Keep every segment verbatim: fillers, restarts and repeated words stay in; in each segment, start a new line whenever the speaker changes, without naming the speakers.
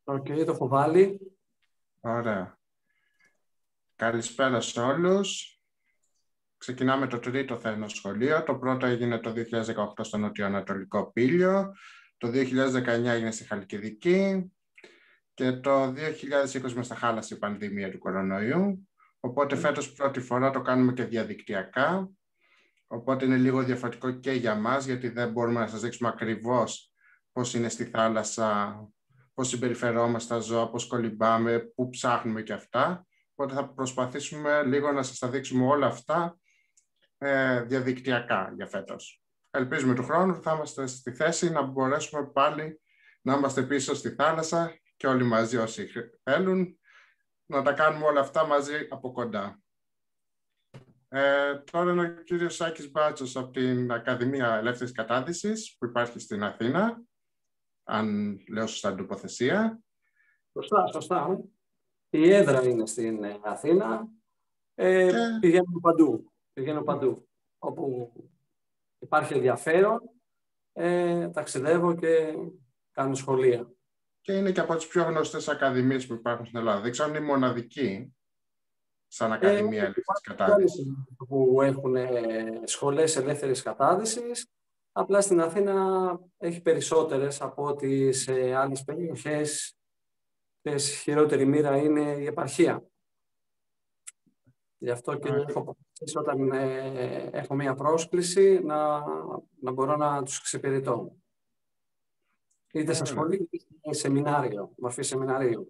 Οκ, okay, το έχω βάλει.
Ωραία. Καλησπέρα σε όλους. Ξεκινάμε το τρίτο θερινό σχολείο. Το πρώτο έγινε το δύο χιλιάδες δεκαοκτώ στο Νοτιοανατολικό Πήλιο. Το δύο χιλιάδες δεκαεννιά έγινε στη Χαλκιδική. Και το δύο χιλιάδες είκοσι μας τα χάλασε η πανδημία του κορονοϊού. Οπότε φέτος πρώτη φορά το κάνουμε και διαδικτυακά. Οπότε είναι λίγο διαφορετικό και για μας, γιατί δεν μπορούμε να σας δείξουμε ακριβώς πώς είναι στη θάλασσα, πώς συμπεριφερόμαστε στα ζώα, πώς κολυμπάμε, πού ψάχνουμε και αυτά. Οπότε θα προσπαθήσουμε λίγο να σας τα δείξουμε όλα αυτά ε, διαδικτυακά για φέτος. Ελπίζουμε του χρόνου θα είμαστε στη θέση να μπορέσουμε πάλι να είμαστε πίσω στη θάλασσα και όλοι μαζί όσοι θέλουν να τα κάνουμε όλα αυτά μαζί από κοντά. Ε, τώρα είναι ο κύριος Σάκης Μπάτσος από την Ακαδημία Ελεύθερης Κατάδυσης που υπάρχει στην Αθήνα, αν λέω σωστά την τοποθεσία.
Σωστά, σωστά. Η έδρα είναι στην Αθήνα. Ε,
και...
Πηγαίνω παντού. Πηγαίνω παντού. Όπου υπάρχει ενδιαφέρον, ε, ταξιδεύω και κάνω σχολεία.
Και είναι και από τις πιο γνωστές ακαδημίες που υπάρχουν στην Ελλάδα. Δεν ξέρω αν είναι μοναδική σαν Ακαδημία ε, Ελεύθερης Κατάδυσης.
Που έχουν σχολές ελεύθερης κατάδυσης. Απλά στην Αθήνα έχει περισσότερες από ότι σε άλλες περιοχές. Η χειρότερη μοίρα είναι η επαρχία. Γι' αυτό και έχω αποφασίσει όταν ε, έχω μία πρόσκληση να, να μπορώ να τους εξυπηρετώ. Είτε σε σχολείο, είτε σε σεμινάριο, μορφή σεμιναρίου.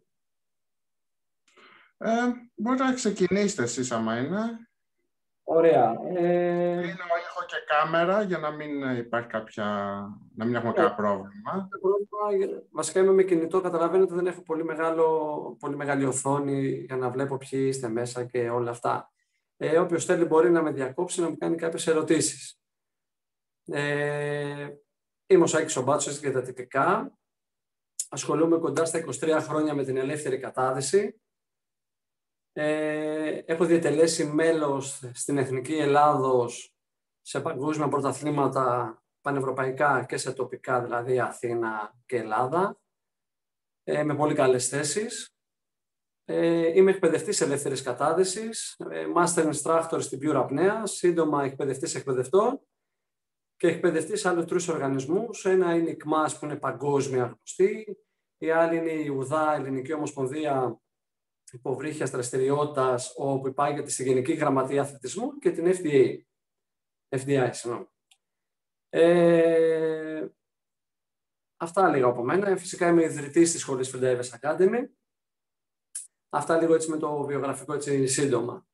Ε, μπορείτε να ξεκινήσετε εσείς άμα είναι.
Ωραία. Ε...
Είναι ο ήχο και κάμερα για να μην υπάρχει κάποια, να μην έχουμε ε, κάποιο πρόβλημα.
πρόβλημα. Βασικά είμαι με κινητό, καταλαβαίνετε δεν έχω πολύ, μεγάλο, πολύ μεγάλη οθόνη για να βλέπω ποιοι είστε μέσα και όλα αυτά. Ε, όποιος θέλει μπορεί να με διακόψει, να μου κάνει κάποιες ερωτήσεις. Ε, είμαι ο Σάκης Μπάτσος διατατητικά. Ασχολούμαι κοντά στα είκοσι τρία χρόνια με την ελεύθερη κατάδυση. Ε, έχω διατελέσει μέλος στην Εθνική Ελλάδος σε παγκόσμια πρωταθλήματα πανευρωπαϊκά και σε τοπικά, δηλαδή Αθήνα και Ελλάδα, ε, με πολύ καλές θέσεις. Ε, είμαι εκπαιδευτής ελεύθερης κατάδυσης, ε, Master Instructor στην Pure Apnea, σύντομα εκπαιδευτής εκπαιδευτών και εκπαιδευτής άλλους τρεις οργανισμούς. Ένα είναι η ΚΜΑΣ που είναι παγκόσμια γνωστή, η άλλη είναι η ΟΥΔΑ, Ελληνική Ομοσπονδία Υποβρύχιας Δραστηριότητας, όπου υπάγεται στη Γενική Γραμματεία Αθλητισμού, και την Εφ Ντι Έι. Εφ Ντι Άι, συγγνώμη. Ε, αυτά λίγο από μένα. Φυσικά είμαι ιδρυτής της σχολής Free Divers Academy. Αυτά λίγο έτσι με το βιογραφικό έτσι σύντομα.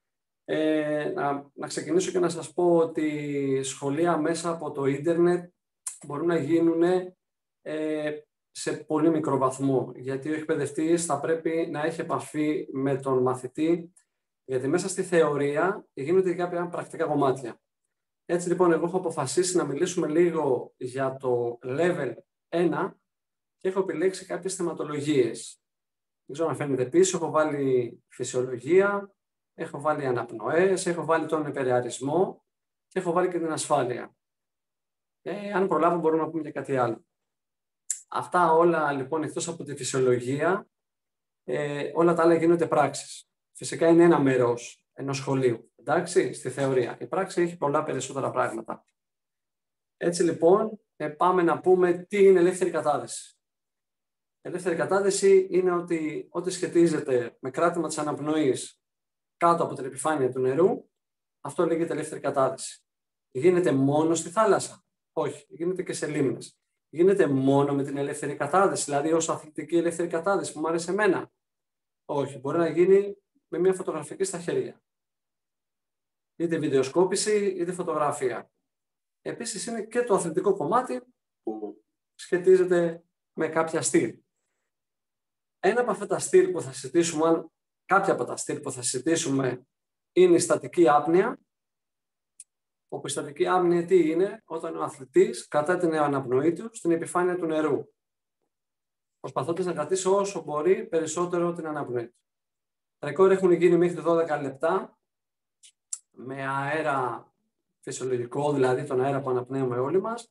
Ε, να, να ξεκινήσω και να σας πω ότι σχολεία μέσα από το ίντερνετ μπορούν να γίνουν ε, σε πολύ μικρό βαθμό, γιατί ο εκπαιδευτής θα πρέπει να έχει επαφή με τον μαθητή, γιατί μέσα στη θεωρία γίνονται και κάποια πρακτικά κομμάτια. Έτσι λοιπόν εγώ έχω αποφασίσει να μιλήσουμε λίγο για το level ένα και έχω επιλέξει κάποιες θεματολογίες. Δεν ξέρω αν φαίνεται πίσω, έχω βάλει φυσιολογία, έχω βάλει αναπνοές, έχω βάλει τον υπερεαρισμό και έχω βάλει και την ασφάλεια. Ε, αν προλάβω μπορούμε να πούμε και κάτι άλλο. Αυτά όλα λοιπόν εκτός από τη φυσιολογία, ε, όλα τα άλλα γίνονται πράξεις. Φυσικά είναι ένα μέρος ενός σχολείου, εντάξει, στη θεωρία. Η πράξη έχει πολλά περισσότερα πράγματα. Έτσι λοιπόν ε, πάμε να πούμε τι είναι ελεύθερη κατάδυση. Ελεύθερη κατάδυση είναι ότι ό,τι σχετίζεται με κράτημα της αναπνοής κάτω από την επιφάνεια του νερού, αυτό λέγεται ελεύθερη κατάδυση. Γίνεται μόνο στη θάλασσα? Όχι, γίνεται και σε λίμνες. Γίνεται μόνο με την ελεύθερη κατάδυση, δηλαδή ως αθλητική ελεύθερη κατάδυση που μου άρεσε εμένα? Όχι, μπορεί να γίνει με μια φωτογραφική στα χέρια. Είτε βιντεοσκόπηση, είτε φωτογραφία. Επίσης είναι και το αθλητικό κομμάτι που σχετίζεται με κάποια στυλ. Ένα από αυτά τα στυλ που θα συζητήσουμε, κάποια από τα στυλ που θα συζητήσουμε είναι η στατική άπνοια, όπου η στατική άπνοια τι είναι? Όταν ο αθλητής κατά την αναπνοή του στην επιφάνεια του νερού, προσπαθώντας να κρατήσει όσο μπορεί περισσότερο την αναπνοή του. Τα ρεκόρ έχουν γίνει μέχρι δώδεκα λεπτά με αέρα φυσιολογικό, δηλαδή τον αέρα που αναπνέουμε όλοι μας,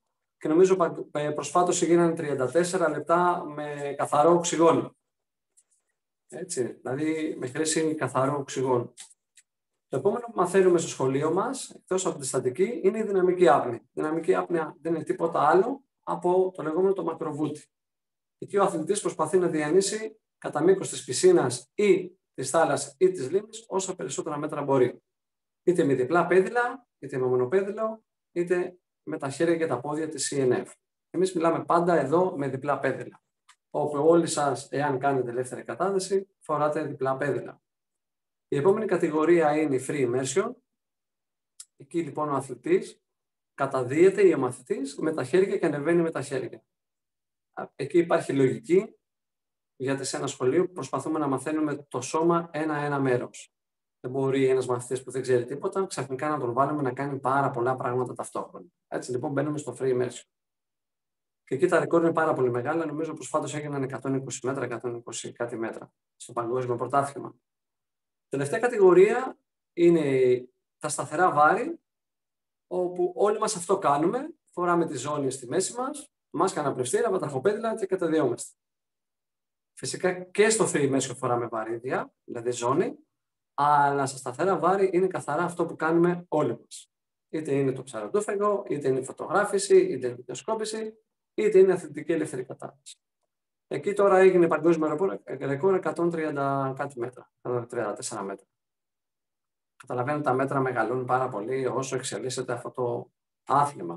και νομίζω προσφάτως έγιναν τριάντα τέσσερα λεπτά με καθαρό οξυγόνο. Έτσι, δηλαδή με χρήση καθαρό οξυγόνο. Το επόμενο που μαθαίνουμε στο σχολείο μας, εκτός από τη στατική, είναι η δυναμική άπνοια. Η δυναμική άπνοια δεν είναι τίποτα άλλο από το λεγόμενο το μακροβούτι. Εκεί ο αθλητής προσπαθεί να διανύσει κατά μήκος της πισίνας ή της θάλασσας ή της λίμνης όσα περισσότερα μέτρα μπορεί. Είτε με διπλά πέδιλα, είτε με μονοπέδιλο, είτε με τα χέρια και τα πόδια της σι εν εφ. Εμείς μιλάμε πάντα εδώ με διπλά πέδιλα. Όπου όλοι σας, εάν κάνετε ελεύθερη κατάδυση, φοράτε διπλά πέδιλα. Η επόμενη κατηγορία είναι η free immersion. Εκεί λοιπόν ο αθλητής καταδύεται ή ο μαθητής με τα χέρια και ανεβαίνει με τα χέρια. Εκεί υπάρχει λογική, γιατί σε ένα σχολείο προσπαθούμε να μαθαίνουμε το σώμα ένα-ένα μέρος. Δεν μπορεί ένας μαθητής που δεν ξέρει τίποτα ξαφνικά να τον βάλουμε να κάνει πάρα πολλά πράγματα ταυτόχρονα. Έτσι λοιπόν μπαίνουμε στο free immersion. Και εκεί τα ρεκόρ είναι πάρα πολύ μεγάλα. Νομίζω προσφάτως έγιναν εκατόν είκοσι μέτρα, εκατόν είκοσι κάτι μέτρα στο παγκόσμιο πρωτάθλημα. Τελευταία κατηγορία είναι τα σταθερά βάρη, όπου όλοι μας αυτό κάνουμε. Φοράμε τη ζώνη στη μέση μας, μάσκα αναπνευστήρα, βατραχοπέδιλα και καταδιόμαστε. Φυσικά και στο free immersion φοράμε βαρύδια, δηλαδή ζώνη, αλλά στα σταθερά βάρη είναι καθαρά αυτό που κάνουμε όλοι μας. Είτε είναι το ψαροντόφεγγο, είτε είναι η φωτογράφηση, είτε είναι η βιντεοσκόπηση, είτε είναι αθλητική ελεύθερη κατάσταση. Εκεί τώρα έγινε παγκόσμιο ρεκόρ εκατόν τριάντα κάτι μέτρα, εκατόν τριάντα τέσσερα μέτρα. Καταλαβαίνετε, τα μέτρα μεγαλώνουν πάρα πολύ όσο εξελίσσεται αυτό το άθλημα.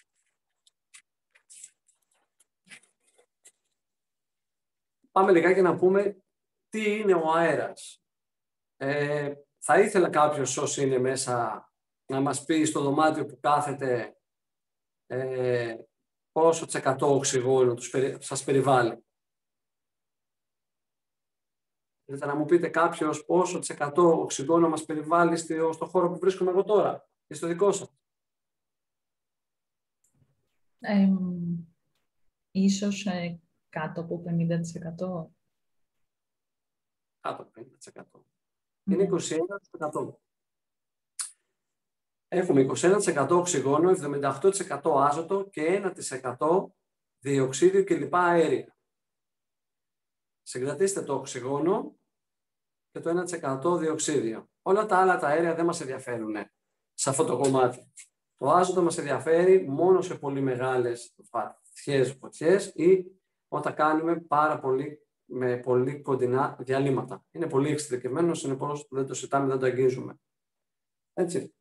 Πάμε λιγάκι να πούμε τι είναι ο αέρας. Ε, θα ήθελα κάποιος όσοι είναι μέσα να μας πει στο δωμάτιο που κάθεται ε, πόσο τσεκατό οξυγόνο τους, σας περιβάλλει. Θέλετε να μου πείτε κάποιος πόσο τσεκατό οξυγόνο μας περιβάλλει στο, στο χώρο που βρίσκομαι εγώ τώρα και στο δικό σας.
Ε, ίσως ε, κάτω από πενήντα τοις εκατό.
Κάτω από πενήντα τοις εκατό. Είναι είκοσι ένα τοις εκατό. Έχουμε είκοσι ένα τοις εκατό οξυγόνο, εβδομήντα οκτώ τοις εκατό άζωτο και ένα τοις εκατό διοξίδιο και λοιπά αέρια. Συγκρατήστε το οξυγόνο και το ένα τοις εκατό διοξίδιο. Όλα τα άλλα τα αέρια δεν μας ενδιαφέρουν σε αυτό το κομμάτι. Το άζωτο μας ενδιαφέρει μόνο σε πολύ μεγάλες βαθιές φωτιές ή όταν κάνουμε πάρα πολύ, με πολύ κοντινά διαλύματα. Είναι πολύ εξειδικευμένο, συνεπώς δεν το συζητάμε, δεν το αγγίζουμε. Έτσι.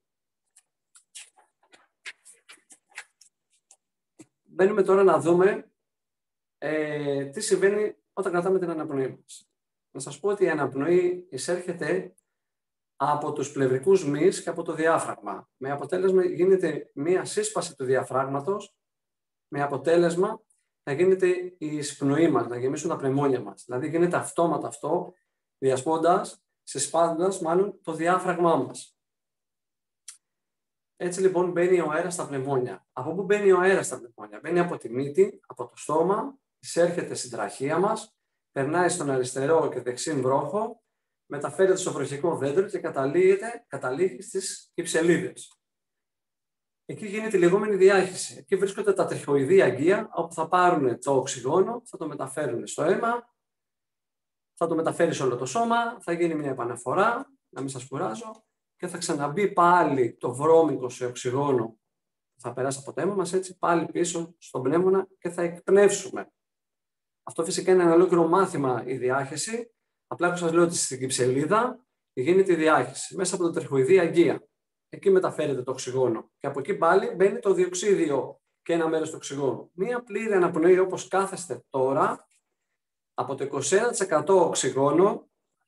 Μπαίνουμε τώρα να δούμε ε, τι συμβαίνει όταν κρατάμε την αναπνοή μας. Να σας πω ότι η αναπνοή εισέρχεται από τους πλευρικούς μυς και από το διάφραγμα. Με αποτέλεσμα γίνεται μία σύσπαση του διαφράγματος, με αποτέλεσμα να γίνεται η εισπνοή μας, να γεμίσουν τα πνευμόνια μας. Δηλαδή γίνεται αυτόματα αυτό, διασπώντας, συσπάζοντας μάλλον το διάφραγμά μας. Έτσι λοιπόν μπαίνει ο αέρας στα πνευμόνια. Από πού μπαίνει ο αέρας στα πνευμόνια? Μπαίνει από τη μύτη, από το στόμα, εισέρχεται στην τραχεία μας, περνάει στον αριστερό και δεξί βρόχο, μεταφέρεται στο βροχικό δέντρο και καταλήγει στις κυψελίδες. Εκεί γίνεται η λεγόμενη διάχυση. Εκεί βρίσκονται τα τριχοειδή αγκία, όπου θα πάρουν το οξυγόνο, θα το μεταφέρουν στο αίμα, θα το μεταφέρει σε όλο το σώμα, θα γίνει μια επαναφορά, να μην σας κουράζω, και θα ξαναμπεί πάλι το βρώμικο σε οξυγόνο, θα περάσει από το αίμα μας, έτσι πάλι πίσω στον πνεύμονα και θα εκπνεύσουμε. Αυτό φυσικά είναι ένα ολόκληρο μάθημα η διάχυση. Απλά που σας λέω ότι στην κυψελίδα γίνεται η διάχυση μέσα από το τριχοειδή αγκία. Εκεί μεταφέρεται το οξυγόνο. Και από εκεί πάλι μπαίνει το διοξίδιο και ένα μέρος του οξυγόνου. Μία πλήρη αναπνοή όπως κάθεστε τώρα, από το είκοσι ένα τοις εκατό οξυγόνο,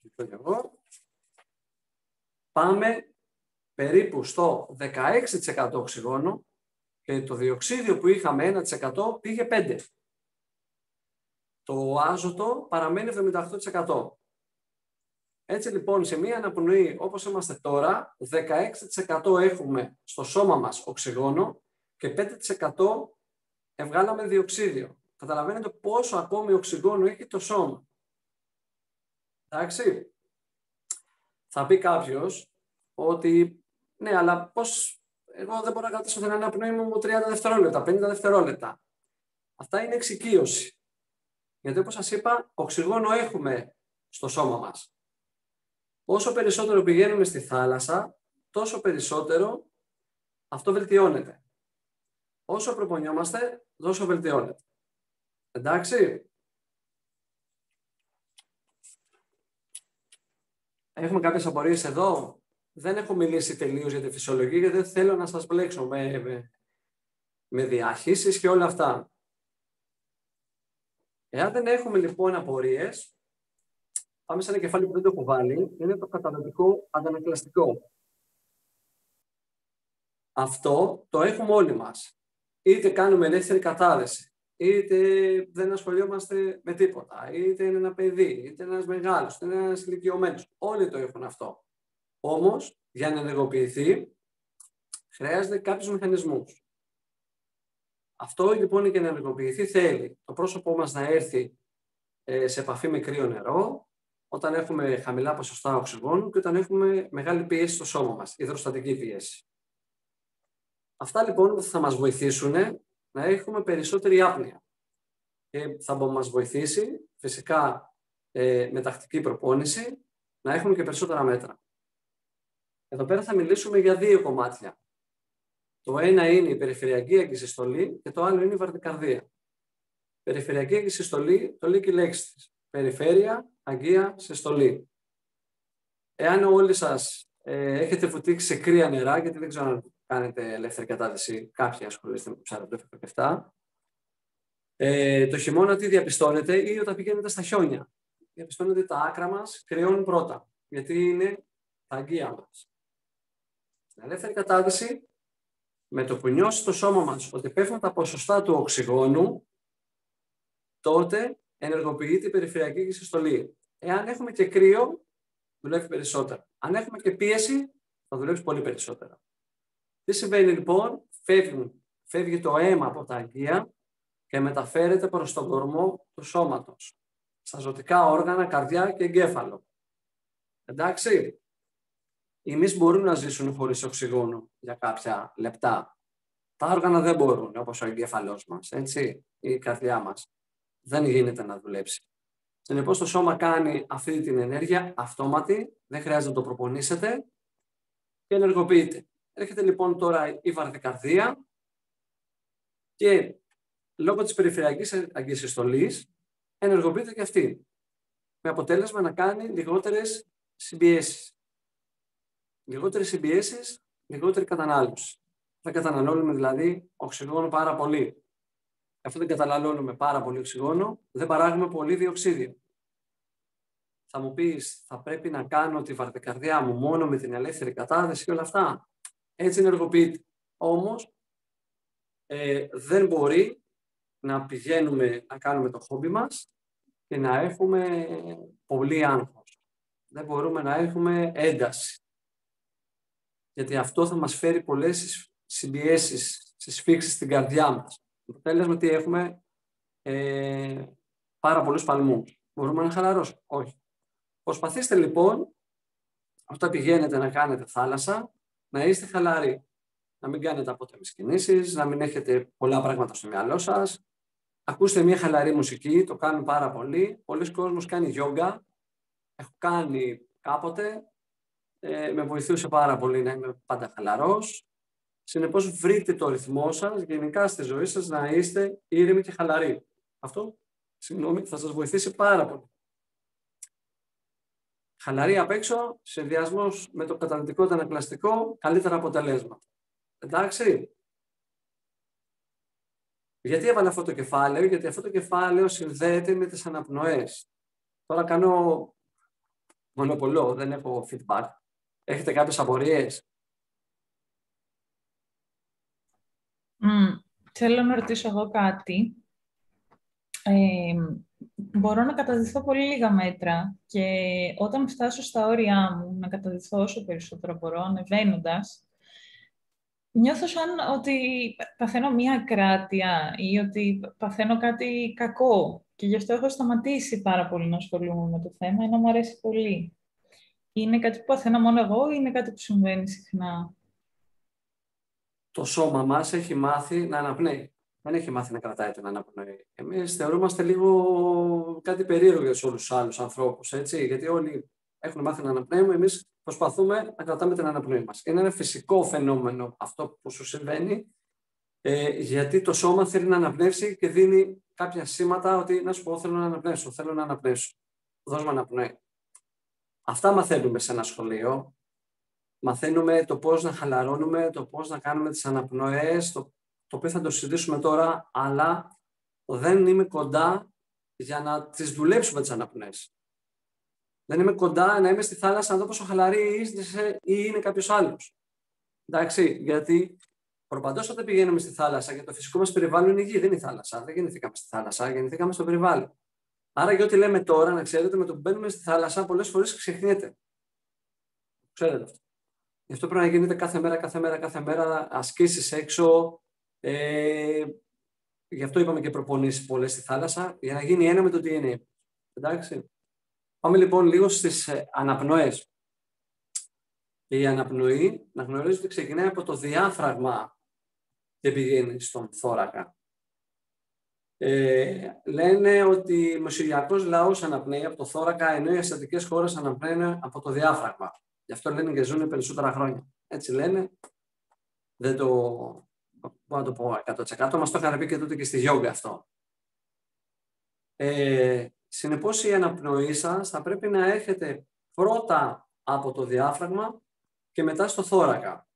πάμε περίπου στο δεκαέξι τοις εκατό οξυγόνο και το διοξίδιο που είχαμε ένα τοις εκατό πήγε πέντε τοις εκατό. Το άζωτο παραμένει εβδομήντα οκτώ τοις εκατό. Έτσι λοιπόν σε μία αναπνοή όπως είμαστε τώρα, δεκαέξι τοις εκατό έχουμε στο σώμα μας οξυγόνο και πέντε τοις εκατό βγάλαμε διοξίδιο. Καταλαβαίνετε πόσο ακόμη οξυγόνο έχει το σώμα. Εντάξει. Θα πει κάποιος ότι ναι, αλλά πώς εγώ δεν μπορώ να κρατήσω την αναπνοή μου τριάντα δευτερόλεπτα, πενήντα δευτερόλεπτα. Αυτά είναι εξοικείωση. Γιατί όπως σας είπα, οξυγόνο έχουμε στο σώμα μας. Όσο περισσότερο πηγαίνουμε στη θάλασσα, τόσο περισσότερο αυτό βελτιώνεται. Όσο προπονιόμαστε, τόσο βελτιώνεται. Εντάξει. Έχουμε κάποιες απορίες εδώ. Δεν έχω μιλήσει τελείως για τη φυσιολογία, γιατί δεν θέλω να σας μπλέξω με, με, με διάχυσεις και όλα αυτά. Εάν δεν έχουμε λοιπόν απορίες, πάμε σε ένα κεφάλι που δεν το έχω βάλει, είναι το καταναλωτικό αντανακλαστικό. Αυτό το έχουμε όλοι μας. Είτε κάνουμε ελεύθερη κατάδεση, είτε δεν ασχολιόμαστε με τίποτα, είτε είναι ένα παιδί, είτε ένας μεγάλος, είτε ένας ηλικιωμένος. Όλοι το έχουν αυτό. Όμως, για να ενεργοποιηθεί, χρειάζεται κάποιους μηχανισμούς. Αυτό λοιπόν για να ενεργοποιηθεί θέλει το πρόσωπό μας να έρθει ε, σε επαφή με κρύο νερό, όταν έχουμε χαμηλά ποσοστά οξυγόνου και όταν έχουμε μεγάλη πίεση στο σώμα μας, υδροστατική πίεση. Αυτά λοιπόν θα μας βοηθήσουν να έχουμε περισσότερη άπνοια. Και θα μας βοηθήσει φυσικά ε, με τακτική προπόνηση να έχουμε και περισσότερα μέτρα. Εδώ πέρα θα μιλήσουμε για δύο κομμάτια. Το ένα είναι η περιφερειακή εγκυσυστολή και το άλλο είναι η βαρδικαρδία. Περιφερειακή εγκυσυστολή, το λέει και η λέξη της. Περιφέρεια, αγκία, συστολή. Εάν όλοι σας ε, έχετε βουτήξει σε κρύα νερά, γιατί δεν ξέρω αν κάνετε ελεύθερη κατάδυση, κάποιοι ασχολείστε με το ψαροπλέφο και αυτά, ε, το χειμώνα τι διαπιστώνετε ή όταν πηγαίνετε στα χιόνια. Διαπιστώνετε ότι τα άκρα μας κρυώνουν πρώτα, γιατί είναι τα αγκία μας. Στην ελεύθερη κατάδυση, με το που νιώσει το σώμα μας ότι πέφτουν τα ποσοστά του οξυγόνου, τότε ενεργοποιείται η περιφερειακή εγκυσυστολή. Εάν έχουμε και κρύο, δουλεύει περισσότερο. Αν έχουμε και πίεση, θα δουλεύει πολύ περισσότερο. Τι συμβαίνει λοιπόν, φεύγει, φεύγει το αίμα από τα αγκία και μεταφέρεται προς τον κορμό του σώματος, στα ζωτικά όργανα, καρδιά και εγκέφαλο. Εντάξει, οι μυς μπορούν να ζήσουν χωρίς οξυγόνο για κάποια λεπτά. Τα όργανα δεν μπορούν, όπως ο εγκέφαλός μας, έτσι, η καρδιά μας. Δεν γίνεται να δουλέψει. Συνεπώς το σώμα κάνει αυτή την ενέργεια αυτόματη, δεν χρειάζεται να το προπονήσετε και ενεργοποιείται. Έρχεται λοιπόν τώρα η βαρδικαρδία και λόγω της περιφερειακής αγκυσυστολής ενεργοποιείται και αυτή. Με αποτέλεσμα να κάνει λιγότερες συμπιέσεις. Λιγότερες συμπιέσεις, λιγότερη κατανάλωση. Δεν καταναλώνουμε δηλαδή οξυγόνο πάρα πολύ. Αφού δεν καταναλώνουμε πάρα πολύ οξυγόνο, δεν παράγουμε πολύ διοξίδιο. Θα μου πεις, θα πρέπει να κάνω τη βαρδικαρδιά μου μόνο με την ελεύθερη κατάδεση και όλα αυτά. Έτσι ενεργοποιείται. Όμως, ε, δεν μπορεί να πηγαίνουμε να κάνουμε το χόμπι μας και να έχουμε πολύ άγχος. Δεν μπορούμε να έχουμε ένταση. Γιατί αυτό θα μας φέρει πολλές συμπιέσεις, συσφίξεις στην καρδιά μας. Το αποτέλεσμα τι έχουμε, ε, πάρα πολλούς παλμούς. Μπορούμε να χαλαρώσουμε. Όχι. Προσπαθήστε λοιπόν, όταν πηγαίνετε να κάνετε θάλασσα, να είστε χαλαροί. Να μην κάνετε απότομες κινήσεις, να μην έχετε πολλά πράγματα στο μυαλό σας. Ακούστε μια χαλαρή μουσική, το κάνουν πάρα πολύ. Πολλοί κόσμος κάνει γιόγκα. Έχω κάνει κάποτε. Ε, με βοηθούσε πάρα πολύ να είμαι πάντα χαλαρός. Συνεπώς βρείτε το ρυθμό σας, γενικά στη ζωή σας, να είστε ήρεμοι και χαλαροί. Αυτό, συγγνώμη, θα σας βοηθήσει πάρα πολύ. Χαλαρή απ' έξω, συνδυασμός με το καταναλωτικό αντανακλαστικό, καλύτερα αποτελέσματα. Εντάξει. Γιατί έβαλα αυτό το κεφάλαιο, γιατί αυτό το κεφάλαιο συνδέεται με τις αναπνοές. Τώρα κάνω μονοπολό, δεν έχω feedback. Έχετε κάποιες απορίες?
Mm, θέλω να ρωτήσω εγώ κάτι. Ε, μπορώ να καταδυθώ πολύ λίγα μέτρα και όταν φτάσω στα όρια μου να καταδυθώ όσο περισσότερο μπορώ, ανεβαίνοντας, νιώθω σαν ότι παθαίνω μία ακράτεια ή ότι παθαίνω κάτι κακό και γι' αυτό έχω σταματήσει πάρα πολύ να ασχολούμαι με το θέμα, ενώ μου αρέσει πολύ. Είναι κάτι που παθαίνω μόνο εγώ ή είναι κάτι που συμβαίνει συχνά?
το σώμα μας έχει μάθει να αναπνέει. Δεν έχει μάθει να κρατάει την αναπνοή. Εμείς θεωρούμαστε λίγο κάτι περίεργο για όλους τους άλλους ανθρώπους, έτσι, γιατί όλοι έχουν μάθει να αναπνέουμε, εμείς προσπαθούμε να κρατάμε την αναπνοή μας. Είναι ένα φυσικό φαινόμενο αυτό που σου συμβαίνει, ε, γιατί το σώμα θέλει να αναπνεύσει και δίνει κάποια σήματα ότι να σου πω θέλω να αναπνεύσω, θέλω να αναπνεύσω. Δώσ' μου αναπνοή. Αυτά μαθαίνουμε σε ένα σχολείο. Μαθαίνουμε το πώς να χαλαρώνουμε, το πώς να κάνουμε τις αναπνοές, το, το οποίο θα το συζητήσουμε τώρα, αλλά δεν είμαι κοντά για να τις δουλέψουμε τις αναπνοές. Δεν είμαι κοντά να είμαι στη θάλασσα να δω πόσο χαλαρή είσαι ή είναι κάποιος άλλος. Εντάξει, γιατί προπαντός όταν πηγαίνουμε στη θάλασσα, γιατί το φυσικό μας περιβάλλον είναι η γη, δεν είναι η θάλασσα. Δεν γεννηθήκαμε στη θάλασσα, γεννηθήκαμε στο περιβάλλον. Άρα και ό,τι λέμε τώρα, να ξέρετε, με το που μπαίνουμε στη θάλασσα, πολλές φορές ξεχνιέται. Ξέρετε αυτό. Γι' αυτό πρέπει να γίνεται κάθε μέρα, κάθε μέρα, κάθε μέρα, ασκήσεις έξω. Ε, γι' αυτό είπαμε και προπονήσεις πολλές στη θάλασσα, για να γίνει ένα με το ντι εν έι. Εντάξει. Πάμε λοιπόν λίγο στις ε, αναπνοές. Η αναπνοή, να γνωρίζετε ότι ξεκινάει από το διάφραγμα και πηγαίνει στον θώρακα. Ε, λένε ότι ο μεσογειακός λαός αναπνέει από το θώρακα, ενώ οι ασιατικές χώρες αναπνέουν από το διάφραγμα. Γι' αυτό λένε και ζουν περισσότερα χρόνια. Έτσι λένε. Δεν το μπορώ να το πω εκατό τοις εκατό. Μας το είχαν πει και τότε και στη γιόγκα αυτό. Ε, συνεπώς η αναπνοή σας θα πρέπει να έρχεται πρώτα από το διάφραγμα και μετά στο θώρακα.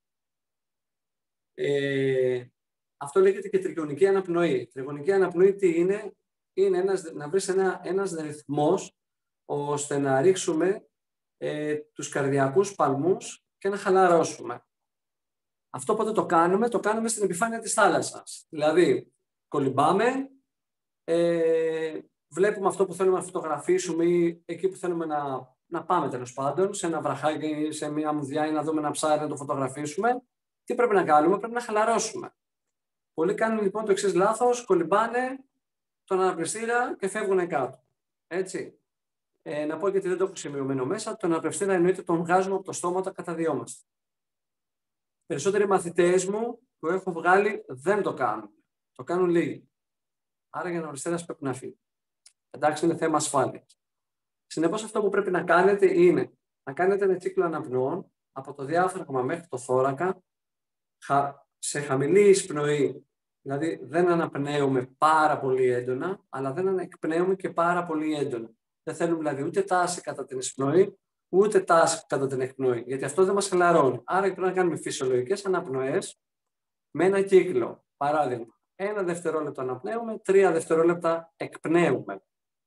Ε, αυτό λέγεται και τριγωνική αναπνοή. Τριγωνική αναπνοή τι είναι? Είναι ένας, να βρεις ένα, ένας ρυθμός ώστε να ρίξουμε ε, τους καρδιακούς παλμούς και να χαλαρώσουμε. Αυτό πότε το κάνουμε? Το κάνουμε στην επιφάνεια της θάλασσας. Δηλαδή, κολυμπάμε, ε, βλέπουμε αυτό που θέλουμε να φωτογραφίσουμε ή εκεί που θέλουμε να, να πάμε τέλος πάντων, σε ένα βραχάκι, σε μια μουδιά ή να δούμε ένα ψάρι να το φωτογραφίσουμε. Τι πρέπει να κάνουμε? Πρέπει να χαλαρώσουμε. Πολλοί κάνουν λοιπόν το εξής λάθος, κολυμπάνε τον αναπνευστήρα και φεύγουν κάτω. Έτσι. Ε, να πω γιατί δεν το έχω σημειωμένο μέσα, τον αναπνευστήρα εννοείται τον βγάζουμε από το στόμα όταν καταδιόμαστε. Περισσότεροι μαθητές μου που έχω βγάλει δεν το κάνουν. Το κάνουν λίγοι. Άρα για να αναπνευστήρας πρέπει να φύγει. Εντάξει, είναι θέμα ασφάλειας. Συνεπώς αυτό που πρέπει να κάνετε είναι να κάνετε ένα κύκλο αναπνοών από το διάφραγμα μέχρι το θώρακα σε χαμηλή εισπνοή. Δηλαδή δεν αναπνέουμε πάρα πολύ έντονα, αλλά δεν εκπνέουμε και πάρα πολύ έντονα. Δεν θέλουμε δηλαδή ούτε τάση κατά την εισπνοή, ούτε τάση κατά την εκπνοή, γιατί αυτό δεν μας χαλαρώνει. Άρα πρέπει να κάνουμε φυσιολογικές αναπνοές με ένα κύκλο. Παράδειγμα, ένα δευτερόλεπτο αναπνέουμε, τρία δευτερόλεπτα εκπνέουμε.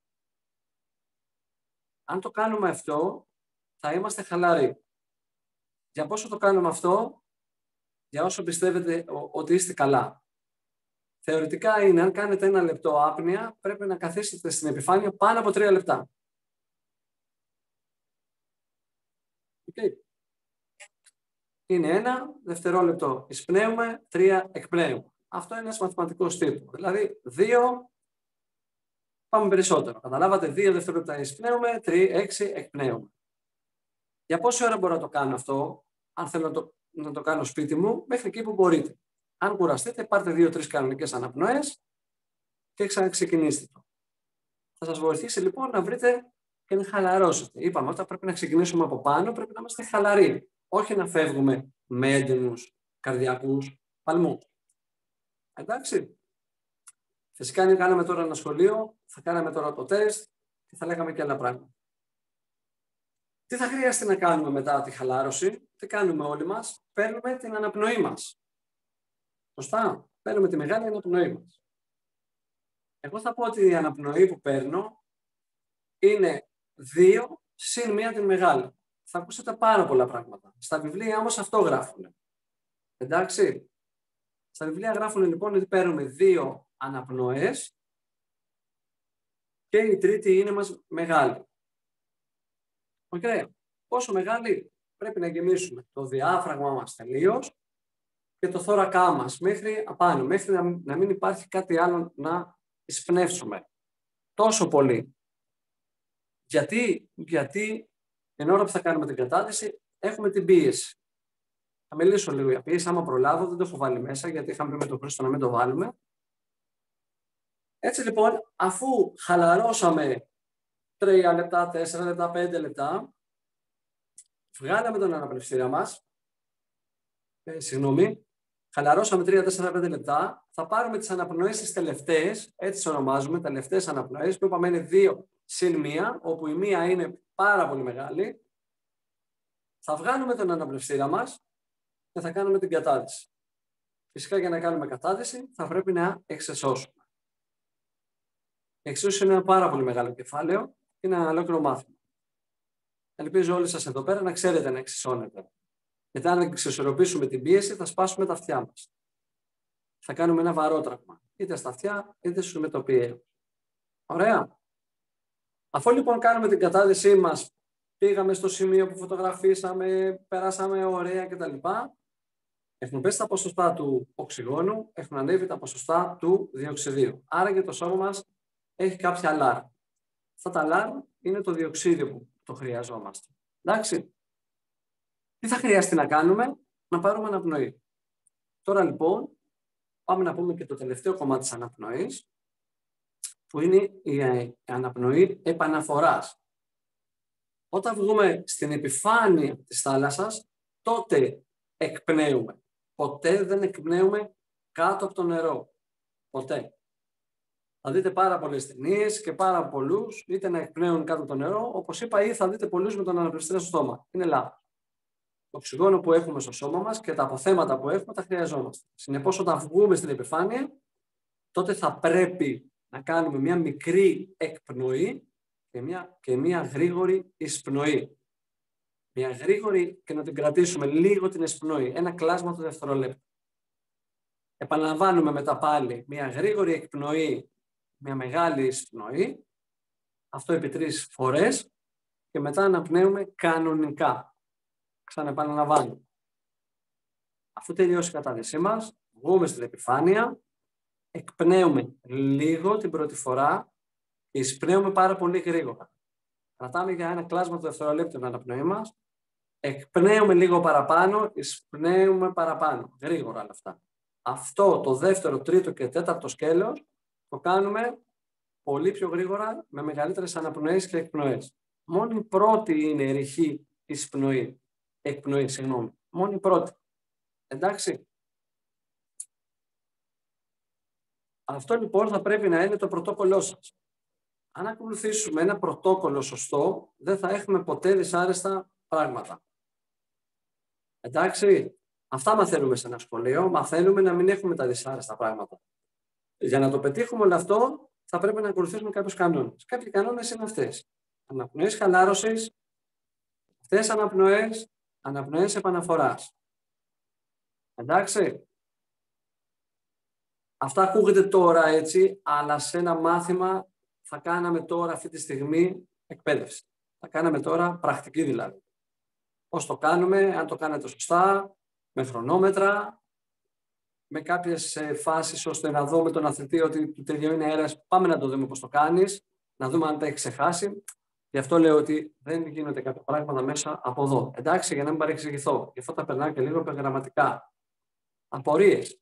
Αν το κάνουμε αυτό, θα είμαστε χαλαροί. Για πόσο το κάνουμε αυτό? Για όσο πιστεύετε ότι είστε καλά. Θεωρητικά είναι, αν κάνετε ένα λεπτό άπνοια, πρέπει να καθίσετε στην επιφάνεια πάνω από τρία λεπτά. Okay. Είναι ένα δευτερόλεπτο εισπνέουμε, τρία εκπνέουμε. Αυτό είναι ένας μαθηματικός τύπος. Δηλαδή, δύο, πάμε περισσότερο. Καταλάβατε, δύο δευτερόλεπτα εισπνέουμε, τρία, έξι εκπνέουμε. Για πόση ώρα μπορώ να το κάνω αυτό? Αν θέλω να το, να το κάνω σπίτι μου, μέχρι εκεί που μπορείτε. Αν κουραστείτε, πάρτε δύο-τρεις κανονικές αναπνοές και ξαναξεκινήστε το. Θα σας βοηθήσει λοιπόν να βρείτε και να χαλαρώσετε. Είπαμε, όταν πρέπει να ξεκινήσουμε από πάνω, πρέπει να είμαστε χαλαροί. Όχι να φεύγουμε με έντονους καρδιακούς παλμούς. Εντάξει. Φυσικά, αν κάναμε τώρα ένα σχολείο, θα κάναμε τώρα το τεστ και θα λέγαμε και άλλα πράγματα. Τι θα χρειαστεί να κάνουμε μετά τη χαλάρωση? Τι κάνουμε όλοι μας? Παίρνουμε την αναπνοή μας. Σωστά. Παίρνουμε τη μεγάλη αναπνοή μας. Εγώ θα πω ότι η αναπνοή που παίρνω είναι δύο συν μία την μεγάλη. Θα ακούσετε πάρα πολλά πράγματα. Στα βιβλία όμως αυτό γράφουν. Εντάξει. Στα βιβλία γράφουν λοιπόν ότι παίρνουμε δύο αναπνοές και η τρίτη είναι μας μεγάλη. Οκ. Okay. Πόσο μεγάλη? Πρέπει να γεμίσουμε το διάφραγμα μας τελείως και το θώρακά μας μέχρι απάνω, μέχρι να, να μην υπάρχει κάτι άλλο να εισπνεύσουμε. Τόσο πολύ. Γιατί, γιατί εν ώρα που θα κάνουμε την κατάδυση έχουμε την πίεση. Θα μιλήσω λίγο για πίεση, άμα προλάβω, δεν το έχω βάλει μέσα, γιατί είχαμε πει με τον Χρήστο να μην το βάλουμε. Έτσι λοιπόν, αφού χαλαρώσαμε τρία λεπτά, τέσσερα λεπτά, πέντε λεπτά, βγάλαμε τον αναπνευστήρα μας, ε, συγγνώμη, χαλαρώσαμε τρία, τέσσερα, πέντε λεπτά, θα πάρουμε τις αναπνοές τις τελευταίες, έτσι τις ονομάζουμε, τα τελευταίες αναπνοές, που είπαμε είναι δύο συν μία, όπου η μία είναι πάρα πολύ μεγάλη. Θα βγάλουμε τον αναπνευστήρα μας και θα κάνουμε την κατάδυση. Φυσικά για να κάνουμε κατάδυση θα πρέπει να εξεσώσουμε. Η εξέσωση είναι ένα πάρα πολύ μεγάλο κεφάλαιο, είναι ένα ολόκληρο μάθημα. Ελπίζω όλοι σας εδώ πέρα να ξέρετε να εξισώνετε. Γιατί αν εξισορροπήσουμε την πίεση θα σπάσουμε τα αυτιά μας. Θα κάνουμε ένα βαρότραγμα, είτε στα αυτιά είτε στους μετοπιαίους. Ωραία. Αφού λοιπόν κάνουμε την κατάδυσή μας, πήγαμε στο σημείο που φωτογραφίσαμε, περάσαμε ωραία κτλ. Έχουν πέσει τα ποσοστά του οξυγόνου, έχουν ανέβει τα ποσοστά του διοξιδίου. Άρα και το σώμα μας έχει κάποια αλάρμ. Αυτά τα αλάρμ είναι το διοξίδιο που το χρειαζόμαστε. Εντάξει. Τι θα χρειαστεί να κάνουμε? Να πάρουμε αναπνοή. Τώρα λοιπόν πάμε να πούμε και το τελευταίο κομμάτι της αναπνοής, που είναι η αναπνοή επαναφοράς. Όταν βγούμε στην επιφάνεια της θάλασσας, τότε εκπνέουμε. Ποτέ δεν εκπνέουμε κάτω από το νερό. Ποτέ. Θα δείτε πάρα πολλές ταινίες και πάρα πολλούς είτε να εκπνέουν κάτω από το νερό, όπως είπα, ή θα δείτε πολλούς με τον αναπνευστήρα στο στόμα. Είναι λάθος. Το οξυγόνο που έχουμε στο σώμα μας και τα αποθέματα που έχουμε τα χρειαζόμαστε. Συνεπώς, όταν βγούμε στην επιφάνεια, τότε θα πρέπει να κάνουμε μια μικρή εκπνοή και μια, και μια γρήγορη εισπνοή. Μια γρήγορη και να την κρατήσουμε λίγο την εισπνοή. Ένα κλάσμα του δευτερολέπτου. Επαναλαμβάνουμε μετά πάλι μια γρήγορη εκπνοή, μια μεγάλη εισπνοή. Αυτό επί τρεις φορές και μετά αναπνέουμε κανονικά. Ξαναεπαναλαμβάνουμε. Αφού τελειώσει η κατάδυσή μας, βγούμε στην επιφάνεια, εκπνέουμε λίγο την πρώτη φορά και εισπνέουμε πάρα πολύ γρήγορα. Κρατάμε για ένα κλάσμα του δευτερολέπτου την αναπνοή μας, εκπνέουμε λίγο παραπάνω, εισπνέουμε παραπάνω. Γρήγορα όλα αυτά. Αυτό το δεύτερο, τρίτο και τέταρτο σκέλος το κάνουμε πολύ πιο γρήγορα με μεγαλύτερες αναπνοές και εκπνοές. Μόνο η πρώτη είναι ρηχή εισπνοή. Εκπνοή, συγγνώμη. Μόνο η πρώτη. Εντάξει. Αυτό λοιπόν θα πρέπει να είναι το πρωτόκολλό σας. Αν ακολουθήσουμε ένα πρωτόκολλο σωστό, δεν θα έχουμε ποτέ δυσάρεστα πράγματα. Εντάξει. Αυτά μαθαίνουμε σε ένα σχολείο. Μαθαίνουμε να μην έχουμε τα δυσάρεστα πράγματα. Για να το πετύχουμε όλο αυτό, θα πρέπει να ακολουθήσουμε κάποιους κανόνες. Κάποιοι κανόνες είναι αυτές. Αναπνοές χαλάρωσης, αυτές αναπνοές, αναπνοές επαναφοράς. Εντάξει. Αυτά ακούγεται τώρα έτσι, αλλά σε ένα μάθημα θα κάναμε τώρα αυτή τη στιγμή εκπαίδευση. Θα κάναμε τώρα πρακτική δηλαδή. Πώς το κάνουμε, αν το κάνετε σωστά, με χρονόμετρα, με κάποιες φάσεις ώστε να δούμε τον αθλητή ότι του τελειώνει αέρας. Πάμε να το δούμε πώς το κάνεις, να δούμε αν τα έχει ξεχάσει. Γι' αυτό λέω ότι δεν γίνονται κάποια πράγματα μέσα από εδώ. Εντάξει, για να μην παρεξηγηθώ. Γι' αυτό τα περνάω και λίγο επιγραμματικά. Απορίες?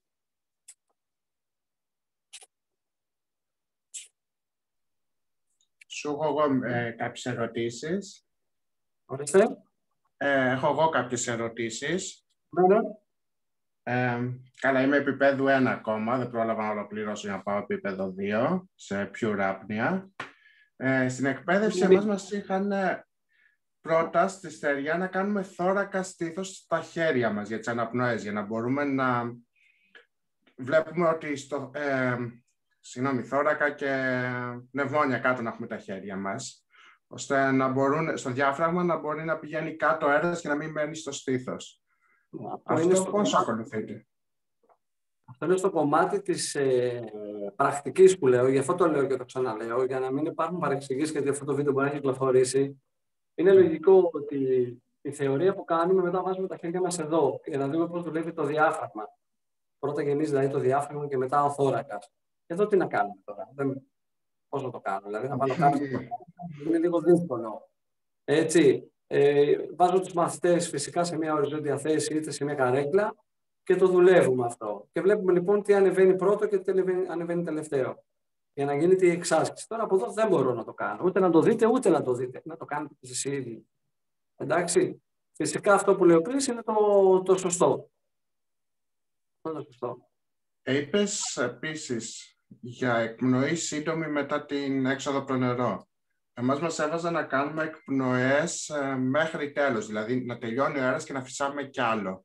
Σου έχω εγώ ε, κάποιες ερωτήσεις.
Ορίστε.
Ε, έχω εγώ κάποιες ερωτήσεις.
Ναι.
Ε, καλά, είμαι επίπεδου ένα ακόμα. Δεν πρόλαβα να ολοκληρώσω για να πάω επίπεδο δύο, σε pure apnea. Ε, στην εκπαίδευση εμάς μας είχαν πρώτα στη στεριά να κάνουμε θώρακα στήθος στα χέρια μας για τις αναπνοές, για να μπορούμε να βλέπουμε ότι στο ε, συγγνώμη, θώρακα και πνευμόνια κάτω να έχουμε τα χέρια μας, ώστε να μπορούν, στο διάφραγμα να μπορεί να πηγαίνει κάτω αέρας και να μην μένει στο στήθος. Αυτό, Αυτό πώς ακολουθείτε?
Αυτό είναι στο κομμάτι της ε, πρακτικής που λέω, γι' αυτό το λέω και το ξαναλέω, για να μην υπάρχουν παρεξηγήσεις, γιατί αυτό το βίντεο μπορεί να έχει κυκλοφορήσει. Είναι λογικό ότι η θεωρία που κάνουμε μετά βάζουμε τα χέρια μας εδώ, για να δούμε πώς δουλεύει το διάφραγμα. Πρώτα γεμίζει δηλαδή το διάφραγμα και μετά ο θώρακας. Εδώ τι να κάνουμε τώρα, πώς να το κάνω, δηλαδή να βάλω κάτι, είναι λίγο δύσκολο. Έτσι, Ε, βάζω τους μαθητές φυσικά σε μια οριζόντια θέση είτε σε μια καρέκλα και το δουλεύουμε αυτό. Και βλέπουμε λοιπόν τι ανεβαίνει πρώτο και τι ανεβαίνει, ανεβαίνει τελευταίο. Για να γίνεται η εξάσκηση. Τώρα από εδώ δεν μπορώ να το κάνω. Ούτε να το δείτε, ούτε να το δείτε. Να το κάνετε εσείς οι ίδιοι. Εντάξει. Φυσικά αυτό που λέει ο Κρίς είναι το, το σωστό. Είναι το σωστό.
Είπες επίσης για εκπνοή σύντομη μετά την έξοδο από το νερό. Εμάς μας έβαζαν να κάνουμε εκπνοές ε, μέχρι τέλος, δηλαδή να τελειώνει ο αέρας και να φυσάμε κι άλλο.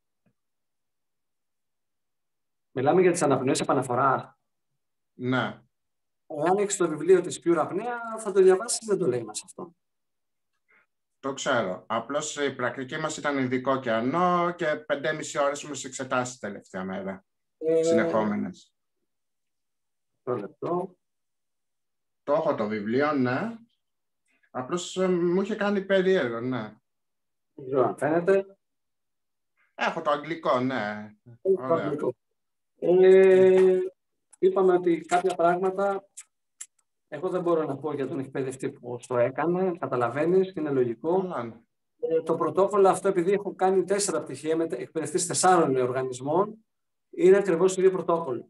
Μιλάμε για τις αναπνοές επαναφοράς.
Ναι.
Αν έχεις το βιβλίο της Pure Apnea, θα το διαβάσεις, δεν το λέει μας αυτό.
Το ξέρω. Απλώς η πρακτική μας ήταν ειδικό κενό και πέντε και μισή ώρες μας εξετάσεις τελευταία μέρα. Ε... Συνεχόμενες.
Το λεπτό.
Το έχω το βιβλίο, ναι. Απλώς ε, μου είχε κάνει περίεργο, ναι.
Δεν ξέρω αν φαίνεται.
Έχω το αγγλικό, ναι.
Έχω το αγγλικό. Ε, είπαμε ότι κάποια πράγματα εγώ δεν μπορώ να πω για τον εκπαιδευτή που το έκανε, καταλαβαίνεις, είναι λογικό. Ε, το πρωτόκολλο αυτό, επειδή έχω κάνει τέσσερα πτυχία με εκπαιδευτής τεσσάρων οργανισμών, είναι ακριβώς το ίδιο πρωτόκολλο.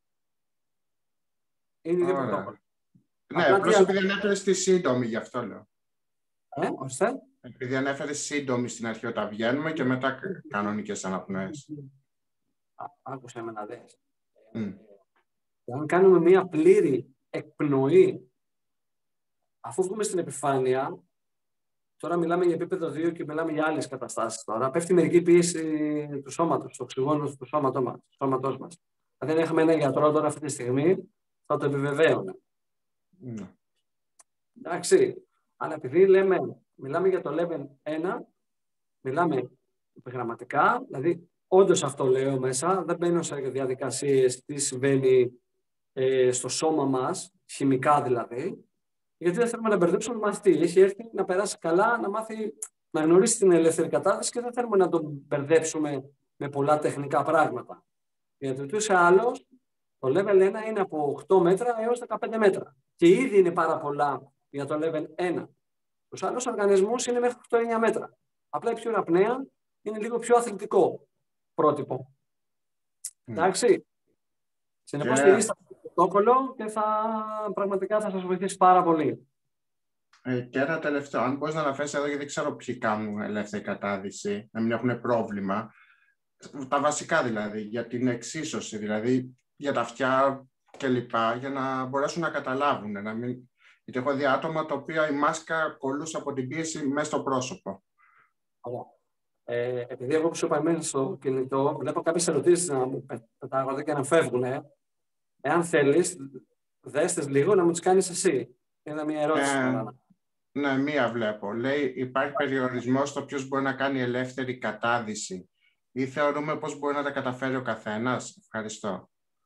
Είναι ίδιο πρωτόκολλο.
Ναι, απλώς επειδή ανέφερες τη σύντομη, γι' αυτό λέω.
Ε, ώστε.
Επειδή ανέφερες σύντομη στην αρχή όταν βγαίνουμε και μετά κανονικές αναπνοές.
Άκουσα με να δες.
Mm.
Αν κάνουμε μία πλήρη εκπνοή, αφού βγούμε στην επιφάνεια, τώρα μιλάμε για επίπεδο δύο και μιλάμε για άλλες καταστάσεις τώρα, πέφτει μερική πίεση του σώματος, του οξυγόνου του σώματός μας. Δηλαδή, αν είχαμε έναν γιατρό τώρα αυτή τη στιγμή, θα το επιβεβαίωνε.
Mm.
Εντάξει, αλλά επειδή λέμε, μιλάμε για το level ένα, μιλάμε επιγραμματικά, δηλαδή όντως αυτό λέω μέσα, δεν μπαίνω σε διαδικασίες τι συμβαίνει ε, στο σώμα μας, χημικά δηλαδή, γιατί δεν θέλουμε να μπερδέψουμε τον μαθητή. Έχει έρθει να περάσει καλά, να μάθει να γνωρίσει την ελεύθερη κατάσταση και δεν θέλουμε να τον μπερδέψουμε με πολλά τεχνικά πράγματα. Γιατί ούτως ή άλλως το level ένα είναι από οκτώ μέτρα έως δεκαπέντε μέτρα. Και ήδη είναι πάρα πολλά για το level ένα. Στους άλλους οργανισμούς είναι μέχρι οκτώ εννιά μέτρα. Απλά η Pure Apnea είναι λίγο πιο αθλητικό πρότυπο. Mm. Εντάξει. Συνεπώς
και...
στηρίζετε αυτό το πρωτόκολλο και θα, πραγματικά θα σας βοηθήσει πάρα πολύ.
Ε, και ένα τελευταίο, αν μπορείς να αναφέρεις εδώ, γιατί δεν ξέρω ποιοι κάνουν ελεύθερη κατάδυση, να μην έχουν πρόβλημα. Τα βασικά δηλαδή, για την εξίσωση, δηλαδή για τα αυτιά κλπ. Για να μπορέσουν να καταλάβουν. Να μην... Γιατί έχω δει άτομα τα οποία η μάσκα κολλούσε από την πίεση μέσα στο πρόσωπο.
Ωραία. Ε, επειδή εγώ που σου είπα μέσα στο κινητό, βλέπω κάποιες ερωτήσεις να μου πετάγονται και να φεύγουν. Ε. Εάν θέλεις, δέστες λίγο να μου τις κάνεις εσύ. Είναι μια ερώτηση.
Ε, ναι, μία βλέπω. Λέει, υπάρχει περιορισμός στο ποιος μπορεί να κάνει ελεύθερη κατάδυση ή θεωρούμε πώς μπορεί να τα καταφέρει ο καθένας. Ευχαριστώ.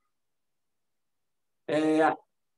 Ε,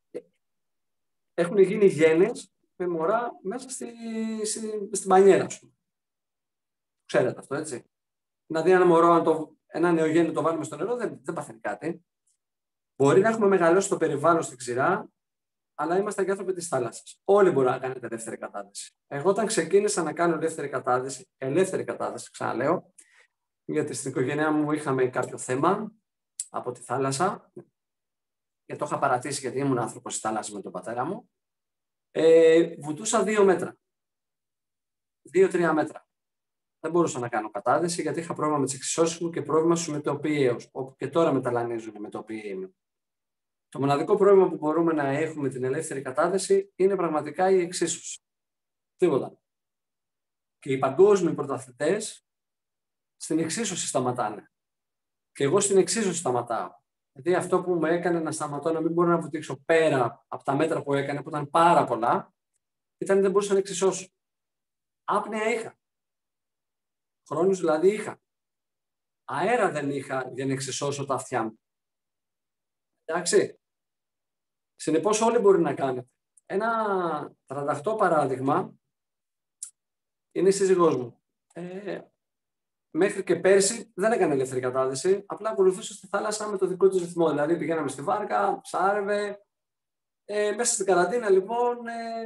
έχουν γίνει γένες με μωρά μέσα στη, στη, στην πανιέρα σου. Ξέρετε αυτό, έτσι. Δηλαδή, ένα μωρό, αν το, ένα νεογέννητο το βάλουμε στο νερό, δεν, δεν παθαίνει κάτι. Μπορεί να έχουμε μεγαλώσει το περιβάλλον στην ξηρά, αλλά είμαστε και άνθρωποι της θάλασσας. Όλοι μπορούν να κάνετε ελεύθερη κατάδυση. Εγώ, όταν ξεκίνησα να κάνω ελεύθερη κατάδυση, ελεύθερη κατάδυση, ξαναλέω, γιατί στην οικογένειά μου είχαμε κάποιο θέμα από τη θάλασσα, και το είχα παρατήσει γιατί ήμουν άνθρωπος της θάλασσας με τον πατέρα μου, ε, βουτούσα δύο μέτρα. Δύο-τρία μέτρα. Δεν μπορούσα να κάνω κατάδυση γιατί είχα πρόβλημα με τις εξισώσεις μου και πρόβλημα στους μετεοποιαίους, όπου και τώρα μεταλανίζουν οι μετεοποιαίοι μου. Το μοναδικό πρόβλημα που μπορούμε να έχουμε την ελεύθερη κατάδυση είναι πραγματικά η εξίσωση. Τίποτα. Και οι παγκόσμιοι πρωταθλητές στην εξίσωση σταματάνε. Και εγώ στην εξίσωση σταματάω. Γιατί αυτό που με έκανε να σταματώ να μην μπορώ να βουτήξω πέρα από τα μέτρα που έκανε, που ήταν πάρα πολλά, ήταν ότι δεν μπορούσα να εξισώσω. Άπνεα είχα. Χρόνους δηλαδή είχα. Αέρα δεν είχα για να εξισώσω τα αυτιά μου. Εντάξει. Συνεπώς όλοι μπορεί να κάνετε. Ένα τρανταχτό παράδειγμα είναι η σύζυγός μου. Ε, μέχρι και πέρσι δεν έκανε ελεύθερη κατάδυση, απλά ακολουθούσε στη θάλασσα με το δικό της ρυθμό. Δηλαδή πηγαίναμε στη βάρκα, ψάρευε. Ε, μέσα στην καραντίνα λοιπόν ε,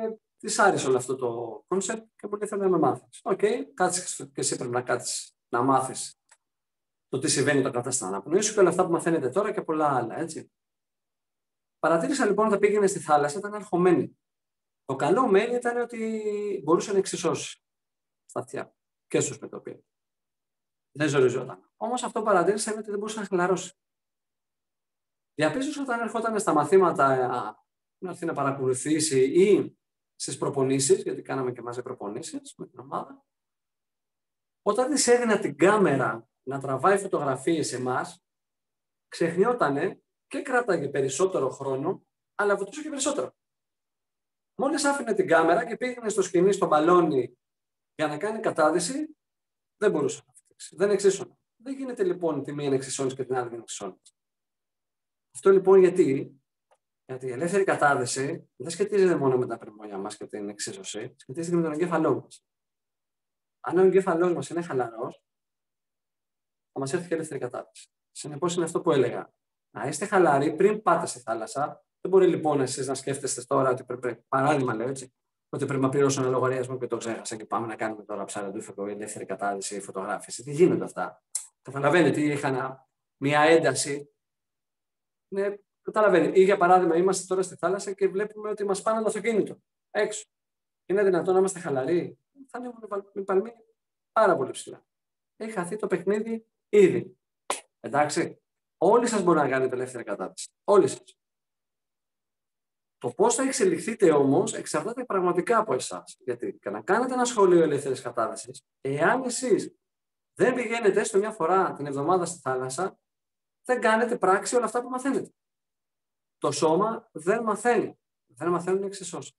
της άρεσε όλο αυτό το κόνσεπτ και μου λέει: θέλω να με μάθεις. Οκ, okay, κάτσε και εσύ πρέπει να κάτσεις να μάθεις το τι συμβαίνει όταν κάθεσαι στην αναπνοή σου και όλα αυτά που μαθαίνετε τώρα και πολλά άλλα, έτσι. Παρατήρησα λοιπόν όταν πήγαινε στη θάλασσα, ήταν αγχωμένη. Το καλό μέλη ήταν ότι μπορούσε να εξισώσει στα αυτιά και στους μετωπίες. Δεν ζοριζόταν. Όμως αυτό παρατήρησα είναι ότι δεν μπορούσε να χαλαρώσει. Διαπίστωσα όταν ερχόταν στα μαθήματα να έρθει να παρακολουθήσει ή στις προπονήσεις, γιατί κάναμε και μαζί προπονήσεις με την ομάδα, όταν της έδινα την κάμερα να τραβάει φωτογραφίες σε εμάς, ξεχνιότανε και κράταγε περισσότερο χρόνο, αλλά βουτούσε και περισσότερο. Μόλις άφηνε την κάμερα και πήγαινε στο σκηνή, στο μπαλόνι για να κάνει κατάδυση, δεν μπορούσε να φτιάξει. Δεν εξίσωνε. Δεν γίνεται λοιπόν τη μία να εξισώνεις και την άλλη να εξισώνεις. Αυτό λοιπόν γιατί, γιατί η ελεύθερη κατάδυση δεν σχετίζεται μόνο με τα πνευμόνια μας και την εξίσωση, σχετίζεται και με τον εγκέφαλό μας. Αν ο εγκέφαλός μας είναι χαλαρός, θα μας έρθει και ελεύθερη κατάδυση. Συνεπώς είναι αυτό που έλεγα. Να είστε χαλαροί πριν πάτε στη θάλασσα. Δεν μπορεί λοιπόν εσείς να σκέφτεστε τώρα ότι πρέπει, παράδειγμα λέω έτσι, ότι πρέπει να πληρώσω ένα λογαριασμό και το ξέχασα και πάμε να κάνουμε τώρα ψαραντούφεκο, ελεύθερη κατάδυση, φωτογράφηση. Τι γίνονται αυτά. Καταλαβαίνετε, είχα μια ένταση. Ναι, καταλαβαίνετε. Ή για παράδειγμα, είμαστε τώρα στη θάλασσα και βλέπουμε ότι μας πάνε το αυτοκίνητο έξω. Είναι δυνατόν να είμαστε χαλαροί. Θα ανέβουν οι παλμοί πάρα πολύ ψηλά. Έχει χαθεί το παιχνίδι ήδη. Εντάξει. Όλοι σας μπορούν να κάνετε ελεύθερη κατάδυση. Όλοι σας. Το πώς θα εξελιχθείτε όμως εξαρτάται πραγματικά από εσάς. Γιατί και να κάνετε ένα σχολείο ελεύθερης κατάδυσης, εάν εσείς δεν πηγαίνετε έστω μια φορά την εβδομάδα στη θάλασσα, δεν κάνετε πράξη όλα αυτά που μαθαίνετε. Το σώμα δεν μαθαίνει. Δεν μαθαίνουν οι εξισώσεις.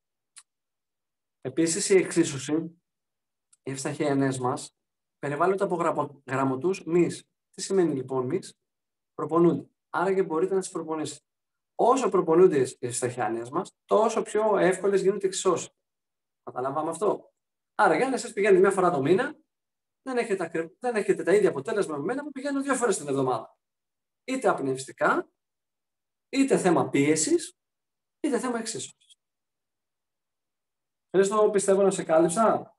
Επίσης η εξίσωση, οι ευσταχιανές μας, περιβάλλονται από γραμμωτούς μυς. Τι σημαίνει λοιπόν μυς? Προπονούνται. Άρα και μπορείτε να τις προπονήσετε. Όσο προπονούνται οι ευσταχιανές μας, τόσο πιο εύκολες γίνονται οι εξισώσεις. Καταλάβαμε αυτό. Άρα για να εσείς πηγαίνετε μια φορά το μήνα, δεν έχετε, δεν έχετε τα ίδια αποτέλεσμα με μένα που πηγαίνω δύο φορές την εβδομάδα. Είτε απνευστικά, είτε θέμα πίεσης, είτε θέμα εξίσωσης. Χρήστο, πιστεύω να σε κάλυψα.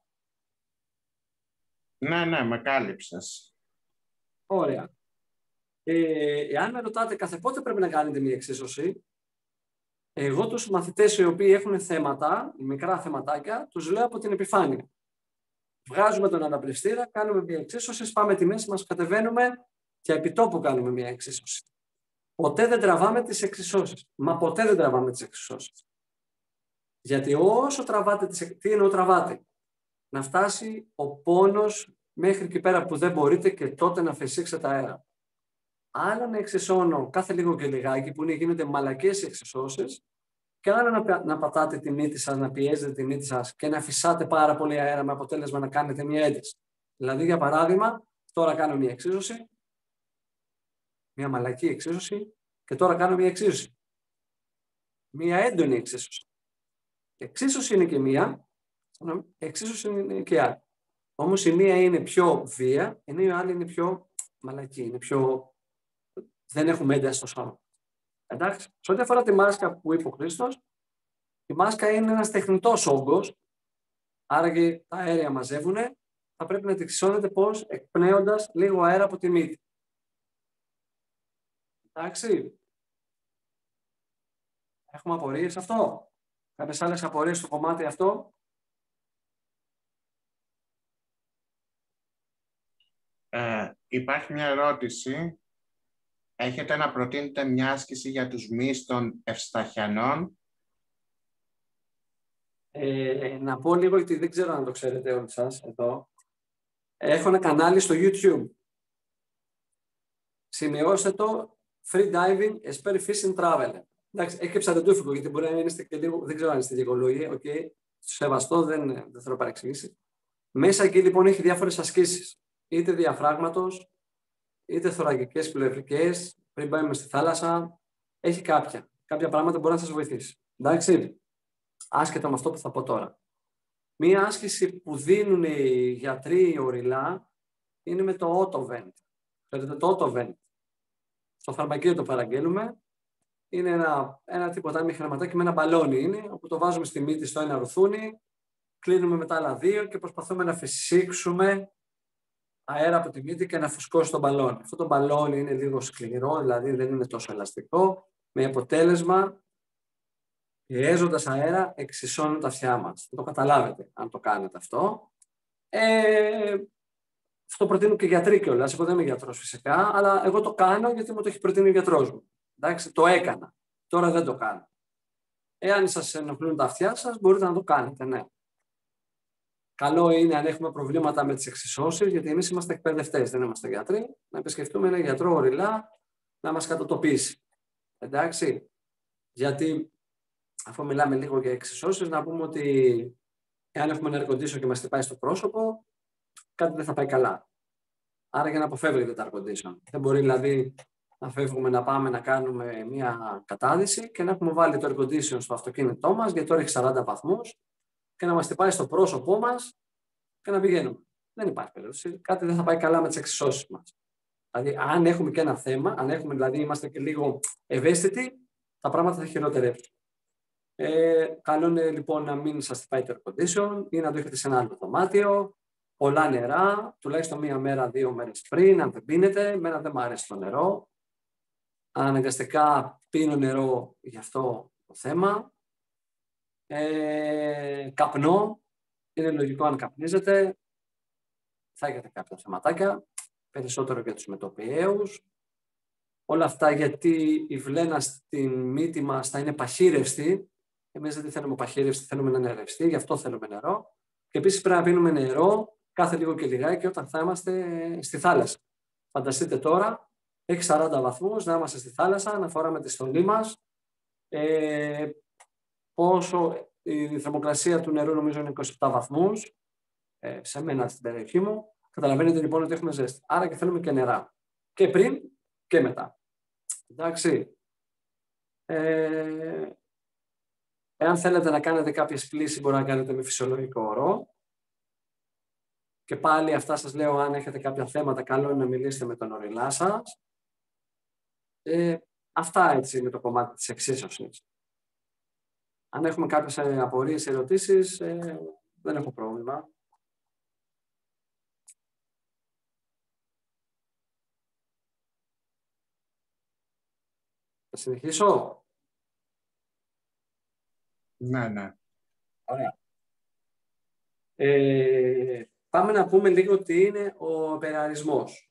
Ναι, ναι, με κάλυψες.
Ωραία. Ε, εάν με ρωτάτε κάθε πότε πρέπει να κάνετε μια εξίσωση, εγώ τους μαθητές οι οποίοι έχουν θέματα, μικρά θεματάκια, τους λέω από την επιφάνεια. Βγάζουμε τον αναπνευστήρα, κάνουμε μια εξίσωση, πάμε τη μέση μας, κατεβαίνουμε και επί τόπου κάνουμε μια εξίσωση. Ποτέ δεν τραβάμε τις εξισώσεις. Μα ποτέ δεν τραβάμε τις εξισώσεις. Γιατί όσο τραβάτε τις... Τι εννοώ τραβάτε? Να φτάσει ο πόνος μέχρι εκεί πέρα που δεν μπορείτε και τότε να φυσήξετε αέρα. Άλλο να εξισώνω κάθε λίγο και λιγάκι που είναι, γίνονται μαλακές οι εξισώσεις, και άλλο να, να πατάτε τη μύτη σας, να πιέζετε τη μύτη σας και να φυσάτε πάρα πολύ αέρα με αποτέλεσμα να κάνετε μια ένταση. Δηλαδή, για παράδειγμα, τώρα κάνω μια εξίσωση, μια μαλακή εξίσωση, και τώρα κάνω μια εξίσωση. Μια έντονη εξίσωση. Εξίσωση είναι και μία, εξίσωση είναι και άλλη. Όμως η μία είναι πιο βία, ενώ η άλλη είναι πιο μαλακή, είναι πιο... δεν έχουμε ένταση στο σώμα. Εντάξει, σε ό,τι αφορά τη μάσκα που είπε ο Χρήστος, η μάσκα είναι ένας τεχνητός όγκος, άρα και τα αέρια μαζεύουν, θα πρέπει να τη εξισώνετε πώς? Εκπνέοντας λίγο αέρα από τη μύτη. Εντάξει. Έχουμε απορίες σε αυτό? Κάποιες άλλες απορίες στο κομμάτι αυτό?
Ε, υπάρχει μια ερώτηση. Έχετε να προτείνετε μια άσκηση για τους μυς των ευσταχιανών?
Ε, να πω λίγο, γιατί δεν ξέρω αν το ξέρετε όλοι σας εδώ. Έχω ένα κανάλι στο YouTube. Σημειώστε το, Free Diving, Esperi Fishing Travel. Εντάξει, έχει και ψαρεντούφικο, γιατί μπορεί να είστε και λίγο, δεν ξέρω αν είστε γεγολόγοι, οκ. Okay. Σεβαστό, δεν, δεν θέλω παρεξηγήσει. Μέσα εκεί λοιπόν έχει διάφορες ασκήσεις. Είτε διαφράγματος, είτε θωρακικές, πλευρικές, πριν πάμε στη θάλασσα. Έχει κάποια. Κάποια πράγματα μπορεί να σας βοηθήσει. Εντάξει. Άσχετα με αυτό που θα πω τώρα. Μία άσκηση που δίνουν οι γιατροί ορειλά είναι με το auto-vent. Ξέρετε το auto-vent. Στο φαρμακείο το παραγγέλνουμε. είναι ένα, ένα τίποτα μηχανηματάκι με ένα μπαλόνι είναι, όπου το βάζουμε στη μύτη στο ένα ρουθούνι, κλείνουμε με τα άλλα δύο και προσπαθούμε να φυσήξουμε αέρα από τη μύτη και να φουσκώσει το μπαλόνι. Αυτό το μπαλόνι είναι λίγο σκληρό, δηλαδή δεν είναι τόσο ελαστικό, με αποτέλεσμα, πιέζοντας αέρα, εξισώνουν τα αυτιά μας. Θα το καταλάβετε αν το κάνετε αυτό. Ε, αυτό προτείνουν και γιατροί κιόλας. Εγώ δεν είμαι γιατρός φυσικά, αλλά εγώ το κάνω γιατί μου το έχει προτείνει ο γιατρός μου. Εντάξει, το έκανα. Τώρα δεν το κάνω. Εάν σας ενοχλούν τα αυτιά σας, μπορείτε να το κάνετε, ναι. Καλό είναι αν έχουμε προβλήματα με τις εξισώσεις, γιατί εμείς είμαστε εκπαιδευτές, δεν είμαστε γιατροί, να επισκεφτούμε έναν γιατρό ορειλά να μας κατατοπίσει. Εντάξει, γιατί αφού μιλάμε λίγο για εξισώσεις, να πούμε ότι εάν έχουμε ένα air condition και μας χτυπάει στο πρόσωπο, κάτι δεν θα πάει καλά. Άρα για να αποφεύγετε τα air condition. Δεν μπορεί δηλαδή να φεύγουμε να πάμε να κάνουμε μια κατάδυση και να έχουμε βάλει το air condition στο αυτοκίνητό μας, γιατί τώρα έχει σαράντα βαθμούς, και να μας χτυπάει στο πρόσωπό μας και να πηγαίνουμε. Δεν υπάρχει περίπτωση. Κάτι δεν θα πάει καλά με τις εξισώσεις μας. Δηλαδή, αν έχουμε και ένα θέμα, αν έχουμε, δηλαδή είμαστε και λίγο ευαίσθητοι, τα πράγματα θα χειροτερέψουν. Ε, καλό είναι λοιπόν να μην σας χτυπάει το air condition ή να το έχετε σε ένα άλλο δωμάτιο. Πολλά νερά, τουλάχιστον μία μέρα, δύο μέρες πριν, αν δεν πίνετε. Εμένα δεν μου αρέσει το νερό. Αναγκαστικά πίνω νερό για αυτό το θέμα. Ε, καπνό. Είναι λογικό αν καπνίζετε. Θα έχετε κάποια θεματάκια. Περισσότερο για τους μετοπιαίους. Όλα αυτά γιατί η βλένα στην μύτη μας θα είναι παχύρευστη. Εμείς δεν τη θέλουμε παχύρευστη, θέλουμε να είναι ρευστή, γι' αυτό θέλουμε νερό. Και επίσης πρέπει να πίνουμε νερό κάθε λίγο και λιγάκι όταν θα είμαστε στη θάλασσα. Φανταστείτε τώρα, έχει σαράντα βαθμούς, να είμαστε στη θάλασσα, να φοράμε τη στολή μας. Ε, πόσο η θερμοκρασία του νερού νομίζω είναι είκοσι επτά βαθμούς, ε, σε μένα στην περιοχή μου. Καταλαβαίνετε λοιπόν ότι έχουμε ζέστη. Άρα και θέλουμε και νερά. Και πριν και μετά. Εντάξει. Ε, εάν θέλετε να κάνετε κάποιες πλύσεις, μπορείτε να κάνετε με φυσιολογικό ορό. Και πάλι αυτά σας λέω, αν έχετε κάποια θέματα, καλό είναι να μιλήσετε με τον ορειλά σας. Ε, αυτά έτσι με το κομμάτι της εξίσωσης. Αν έχουμε κάποιες απορίες, ερωτήσεις, ε, δεν έχω πρόβλημα. Θα συνεχίσω.
Ναι, ναι.
Ωραία. Ε, πάμε να πούμε λίγο τι είναι ο περαρισμός.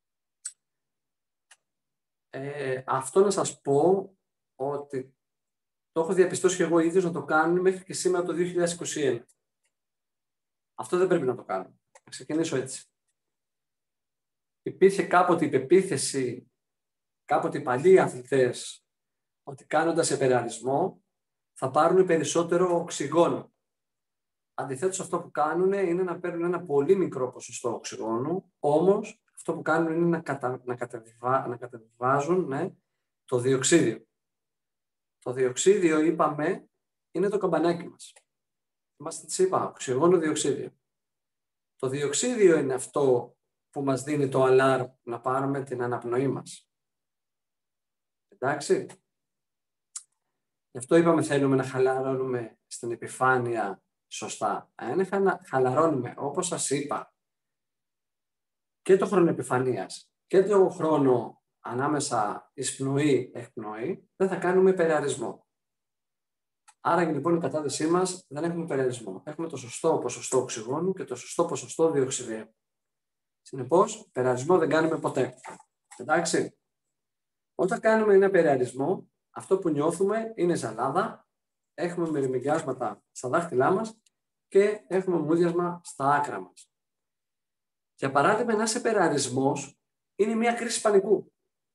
Ε, αυτό να σας πω ότι το έχω διαπιστώσει και εγώ ίδιος να το κάνουν μέχρι και σήμερα το δύο χιλιάδες είκοσι ένα. Αυτό δεν πρέπει να το κάνουμε. Θα ξεκινήσω έτσι. Υπήρχε κάποτε η πεποίθηση, κάποτε οι παλιοί αθλητές, ότι κάνοντας επεραρισμό θα πάρουν περισσότερο οξυγόνο. Αντιθέτως, αυτό που κάνουν είναι να παίρνουν ένα πολύ μικρό ποσοστό οξυγόνου, όμως αυτό που κάνουν είναι να, κατα... να, κατεβιβά... να κατεβιβάζουν ναι, το διοξίδιο. Το διοξίδιο, είπαμε, είναι το καμπανάκι μας. Είμαστε, τι είπα, οξυγόνο, διοξίδιο. Το διοξίδιο είναι αυτό που μας δίνει το αλάρμ να πάρουμε την αναπνοή μας. Εντάξει. Γι' αυτό είπαμε θέλουμε να χαλαρώνουμε στην επιφάνεια σωστά. Αν χαλαρώνουμε, όπως σας είπα, και το χρόνο επιφανείας και το χρόνο ανάμεσα εισπνοή-εκπνοή, δεν θα κάνουμε υπερεαρισμό. Άρα λοιπόν η κατάδυσή μας δεν έχουμε υπερεαρισμό. Έχουμε το σωστό ποσοστό οξυγόνου και το σωστό ποσοστό διοξιδίου. Συνεπώς, υπερεαρισμό δεν κάνουμε ποτέ. Εντάξει. Όταν κάνουμε ένα υπερεαρισμό, αυτό που νιώθουμε είναι ζαλάδα, έχουμε μυρμηγκιάσματα στα δάχτυλά μας και έχουμε μούδιασμα στα άκρα μας. Για παράδειγμα, ένας υπερεαρισμός είναι μια κρίση πανικού.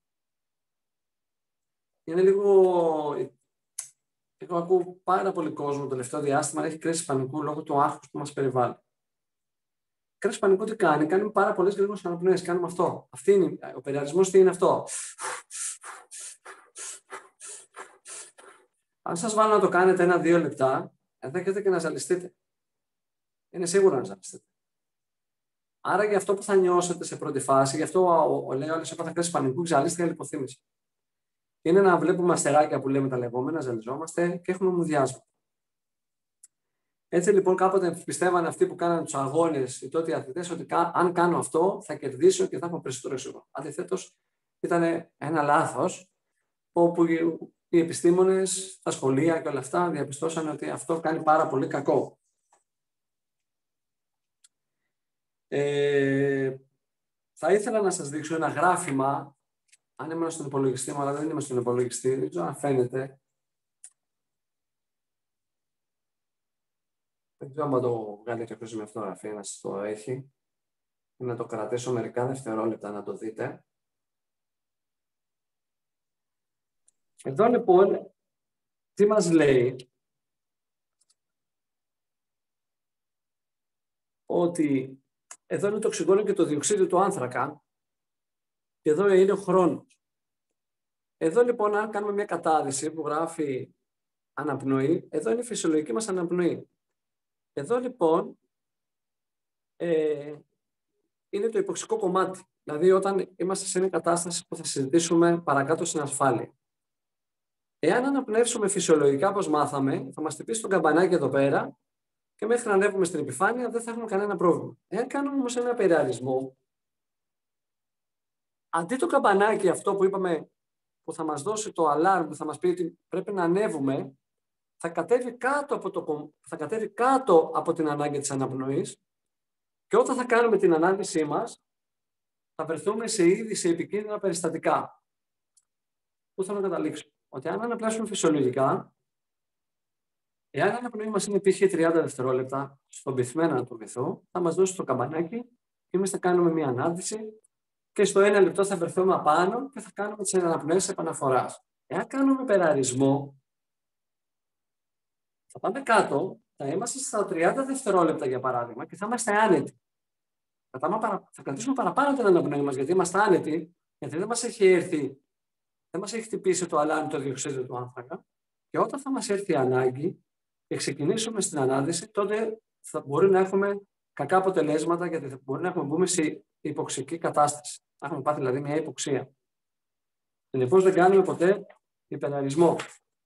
Είναι λίγο... Εγώ ακούω πάρα πολύ κόσμο το τελευταίο διάστημα να έχει κρίση πανικού λόγω του άγχους που μας περιβάλλει. Κρίση πανικού τι κάνει, κάνουμε πάρα πολλές γρήγορες αναπνοές, κάνουμε αυτό. Αυτή είναι, ο υπερεαρισμός τι είναι αυτό. Αν σας βάλω να το κάνετε ένα-δύο λεπτά, ενδέχεται και να ζαλιστείτε. Είναι σίγουρο να ζαλιστείτε. Άρα για αυτό που θα νιώσετε σε πρώτη φάση, γι' αυτό ο, ο, ο λέει όλες έπαθα κρίση πανικού, ζαλίστηκα, λιποθύμηση. είναι να βλέπουμε αστεράκια που λέμε τα λεγόμενα, ζαλιζόμαστε και έχουμε μουδιάσματα. Έτσι λοιπόν κάποτε πιστεύανε αυτοί που κάνανε τους αγώνες, οι τότε αθλητές, ότι αν κάνω αυτό θα κερδίσω και θα έχω περισσότερο εξοπλισμό. Αντιθέτως, ήταν ένα λάθος, όπου οι επιστήμονες, τα σχολεία και όλα αυτά διαπιστώσαν ότι αυτό κάνει πάρα πολύ κακό. Ε, θα ήθελα να σας δείξω ένα γράφημα, αν ήμουν στον υπολογιστή μου, αλλά δεν είμαι στον υπολογιστή, δεν ξέρω αν φαίνεται. Δεν ξέρω αν το βγάλει κάποιος με αυτογραφία να σας το έχει. Να το κρατήσω μερικά δευτερόλεπτα να το δείτε. Εδώ λοιπόν, τι μας λέει? Ότι εδώ είναι το οξυγόνο και το διοξείδιο του άνθρακα και εδώ είναι ο χρόνος. Εδώ λοιπόν, αν κάνουμε μια κατάδυση που γράφει αναπνοή, εδώ είναι η φυσιολογική μας αναπνοή. Εδώ λοιπόν ε, είναι το υποξικό κομμάτι. Δηλαδή όταν είμαστε σε μια κατάσταση που θα συζητήσουμε παρακάτω στην ασφάλεια. Εάν αναπνεύσουμε φυσιολογικά όπως μάθαμε, θα μας χτυπήσει το καμπανάκι εδώ πέρα και μέχρι να ανέβουμε στην επιφάνεια δεν θα έχουμε κανένα πρόβλημα. Εάν κάνουμε όμως ένα περιαρισμό, αντί το καμπανάκι αυτό που είπαμε που θα μας δώσει το alarm, που θα μας πει ότι πρέπει να ανέβουμε, θα κατέβει κάτω από, το, θα κατέβει κάτω από την ανάγκη της αναπνοής και όταν θα κάνουμε την ανάλυση μας, θα βρεθούμε σε ήδη σε επικίνδυνα περιστατικά. Πού θέλω να καταλήξω? Ότι αν αναπνεύσουμε φυσιολογικά, εάν η αναπνοή μας είναι π.χ. τριάντα δευτερόλεπτα στον πυθμένα του βυθού, θα μας δώσει το καμπανάκι και εμείς θα κάνουμε μια ανάρτηση και στο ένα λεπτό θα βρεθούμε απάνω και θα κάνουμε τις αναπνοές επαναφοράς. Εάν κάνουμε περαρισμό, θα πάμε κάτω, θα είμαστε στα τριάντα δευτερόλεπτα για παράδειγμα και θα είμαστε άνετοι. Θα κρατήσουμε παραπάνω την αναπνοή μας γιατί είμαστε άνετοι, γιατί δεν μας έχει έρθει. Δεν μας έχει χτυπήσει το αλάνι το διοξείδιο του άνθρακα και όταν θα μας έρθει η ανάγκη και ξεκινήσουμε στην ανάδυση, τότε θα μπορεί να έχουμε κακά αποτελέσματα γιατί θα μπορεί να έχουμε μπούμε σε υποξική κατάσταση. Θα έχουμε πάθει δηλαδή μια υποξία. Συνεπώς δεν κάνουμε ποτέ υπεραρισμό.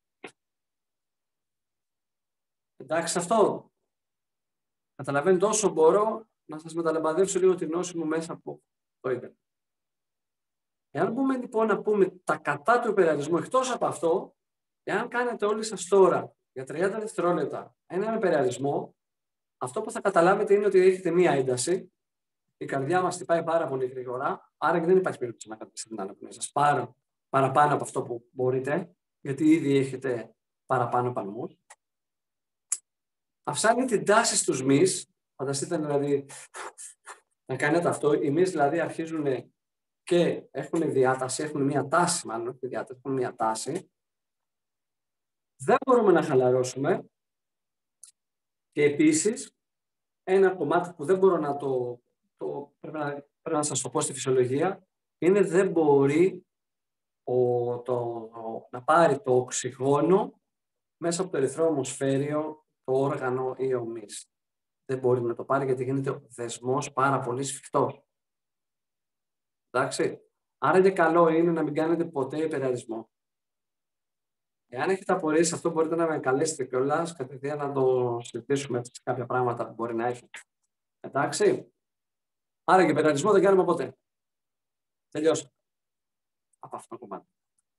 Εντάξει αυτό. Καταλαβαίνετε όσο μπορώ να σας μεταλαμπαδεύσω λίγο την γνώση μου μέσα από το ίντερνετ. Εάν μπούμε λοιπόν να πούμε τα κατά του υπεραρισμού, εκτός από αυτό, εάν κάνετε όλοι σας τώρα για τριάντα δευτερόλεπτα έναν υπεραρισμό, αυτό που θα καταλάβετε είναι ότι έχετε μία ένταση, η καρδιά μας χτυπάει πάρα πολύ γρήγορα, άρα και δεν υπάρχει περίπτωση να κρατήσετε την αναπνοή σας πάρα, παραπάνω από αυτό που μπορείτε, γιατί ήδη έχετε παραπάνω παλμούς. Αυξάνει την τάση στους μυς, φανταστείτε δηλαδή να κάνετε αυτό, οι μυς δηλαδή αρχίζουν και έχουν διάταση, έχουν μια τάση μάλλον, όχι διάταση, έχουν μια τάση. Δεν μπορούμε να χαλαρώσουμε και επίσης ένα κομμάτι που δεν μπορώ να το, το πρέπει, να, πρέπει να σας το πω στη φυσιολογία, είναι δεν μπορεί ο, το, το, να πάρει το οξυγόνο μέσα από το ερυθρό ομοσφαίριο, το όργανο ή ο μυς. Δεν μπορεί να το πάρει γιατί γίνεται ο δεσμός πάρα πολύ σφιχτός. Εντάξει. Άρα και καλό είναι να μην κάνετε ποτέ υπεραρισμό. Εάν έχετε απορίες, αυτό μπορείτε να με καλέσετε κιόλας, κατευθείαν να το συζητήσουμε σε κάποια πράγματα που μπορεί να έχετε. Εντάξει. Άρα και υπεραρισμό δεν κάνουμε ποτέ. Τελειώσαμε. Από αυτό το κομμάτι.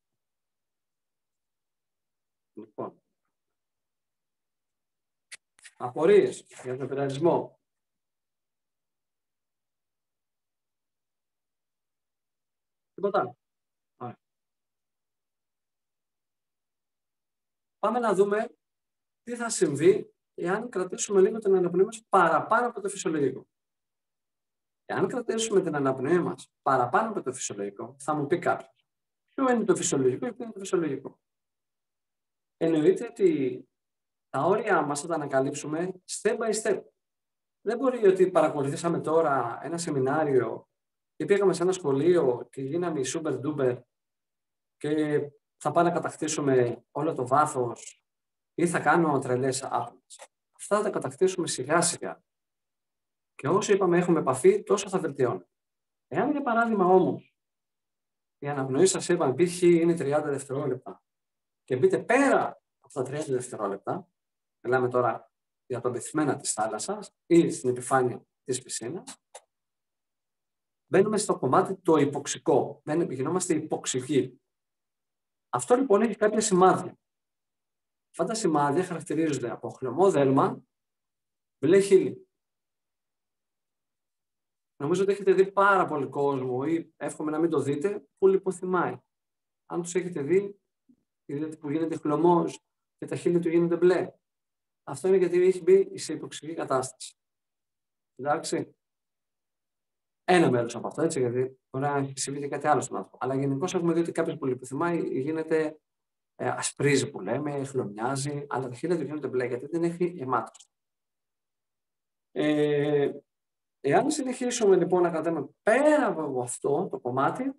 Λοιπόν. Απορίες για τον υπεραρισμό. Τίποτα. Άρα. Πάμε να δούμε τι θα συμβεί εάν κρατήσουμε λίγο την αναπνοή μας παραπάνω από το φυσιολογικό. Εάν κρατήσουμε την αναπνοή μας παραπάνω από το φυσιολογικό, θα μου πει κάποιος, ποιο είναι το φυσιολογικό και ποιο είναι το φυσιολογικό. Εννοείται ότι τα όρια μας θα τα ανακαλύψουμε step by step. Δεν μπορεί ότι παρακολουθήσαμε τώρα ένα σεμινάριο και πήγαμε σε ένα σχολείο και γίναμε super duper και θα πάμε να κατακτήσουμε όλο το βάθος ή θα κάνω τρελές άπλες. Αυτά θα τα κατακτήσουμε σιγά σιγά. Και όσο είπαμε έχουμε επαφή, τόσο θα βελτιώνει. Εάν για παράδειγμα όμως η αναπνοή σας, είπαμε, π.χ. είναι τριάντα δευτερόλεπτα και μπείτε πέρα από τα τριάντα δευτερόλεπτα, μιλάμε τώρα για τον πυθμένα της θάλασσας ή στην επιφάνεια της πισίνας, μπαίνουμε στο κομμάτι το υποξικό, γινόμαστε υποξικοί. Αυτό λοιπόν έχει κάποια σημάδια. Αυτά τα σημάδια χαρακτηρίζονται από χλωμό δέρμα, μπλε χείλη. Νομίζω ότι έχετε δει πάρα πολύ κόσμο ή εύχομαι να μην το δείτε που λιποθυμάει. Αν τους έχετε δει, είδατε που γίνεται χλωμός και τα χείλη του γίνονται μπλε. Αυτό είναι γιατί έχει μπει σε υποξική κατάσταση. Εντάξει. Ένα μέρος από αυτό, έτσι, γιατί μπορεί να έχει συμβεί και κάτι άλλο στον άνθρωπο. Αλλά γενικώς έχουμε δει ότι κάποιος που λιποθυμάει γίνεται ε, ασπρίζει που λέμε, χλωμιάζει, αλλά τα χείλη του γίνονται μπλε γιατί δεν έχει αιμάτωση. Ε, εάν συνεχίσουμε λοιπόν να κρατάμε πέρα από αυτό το κομμάτι,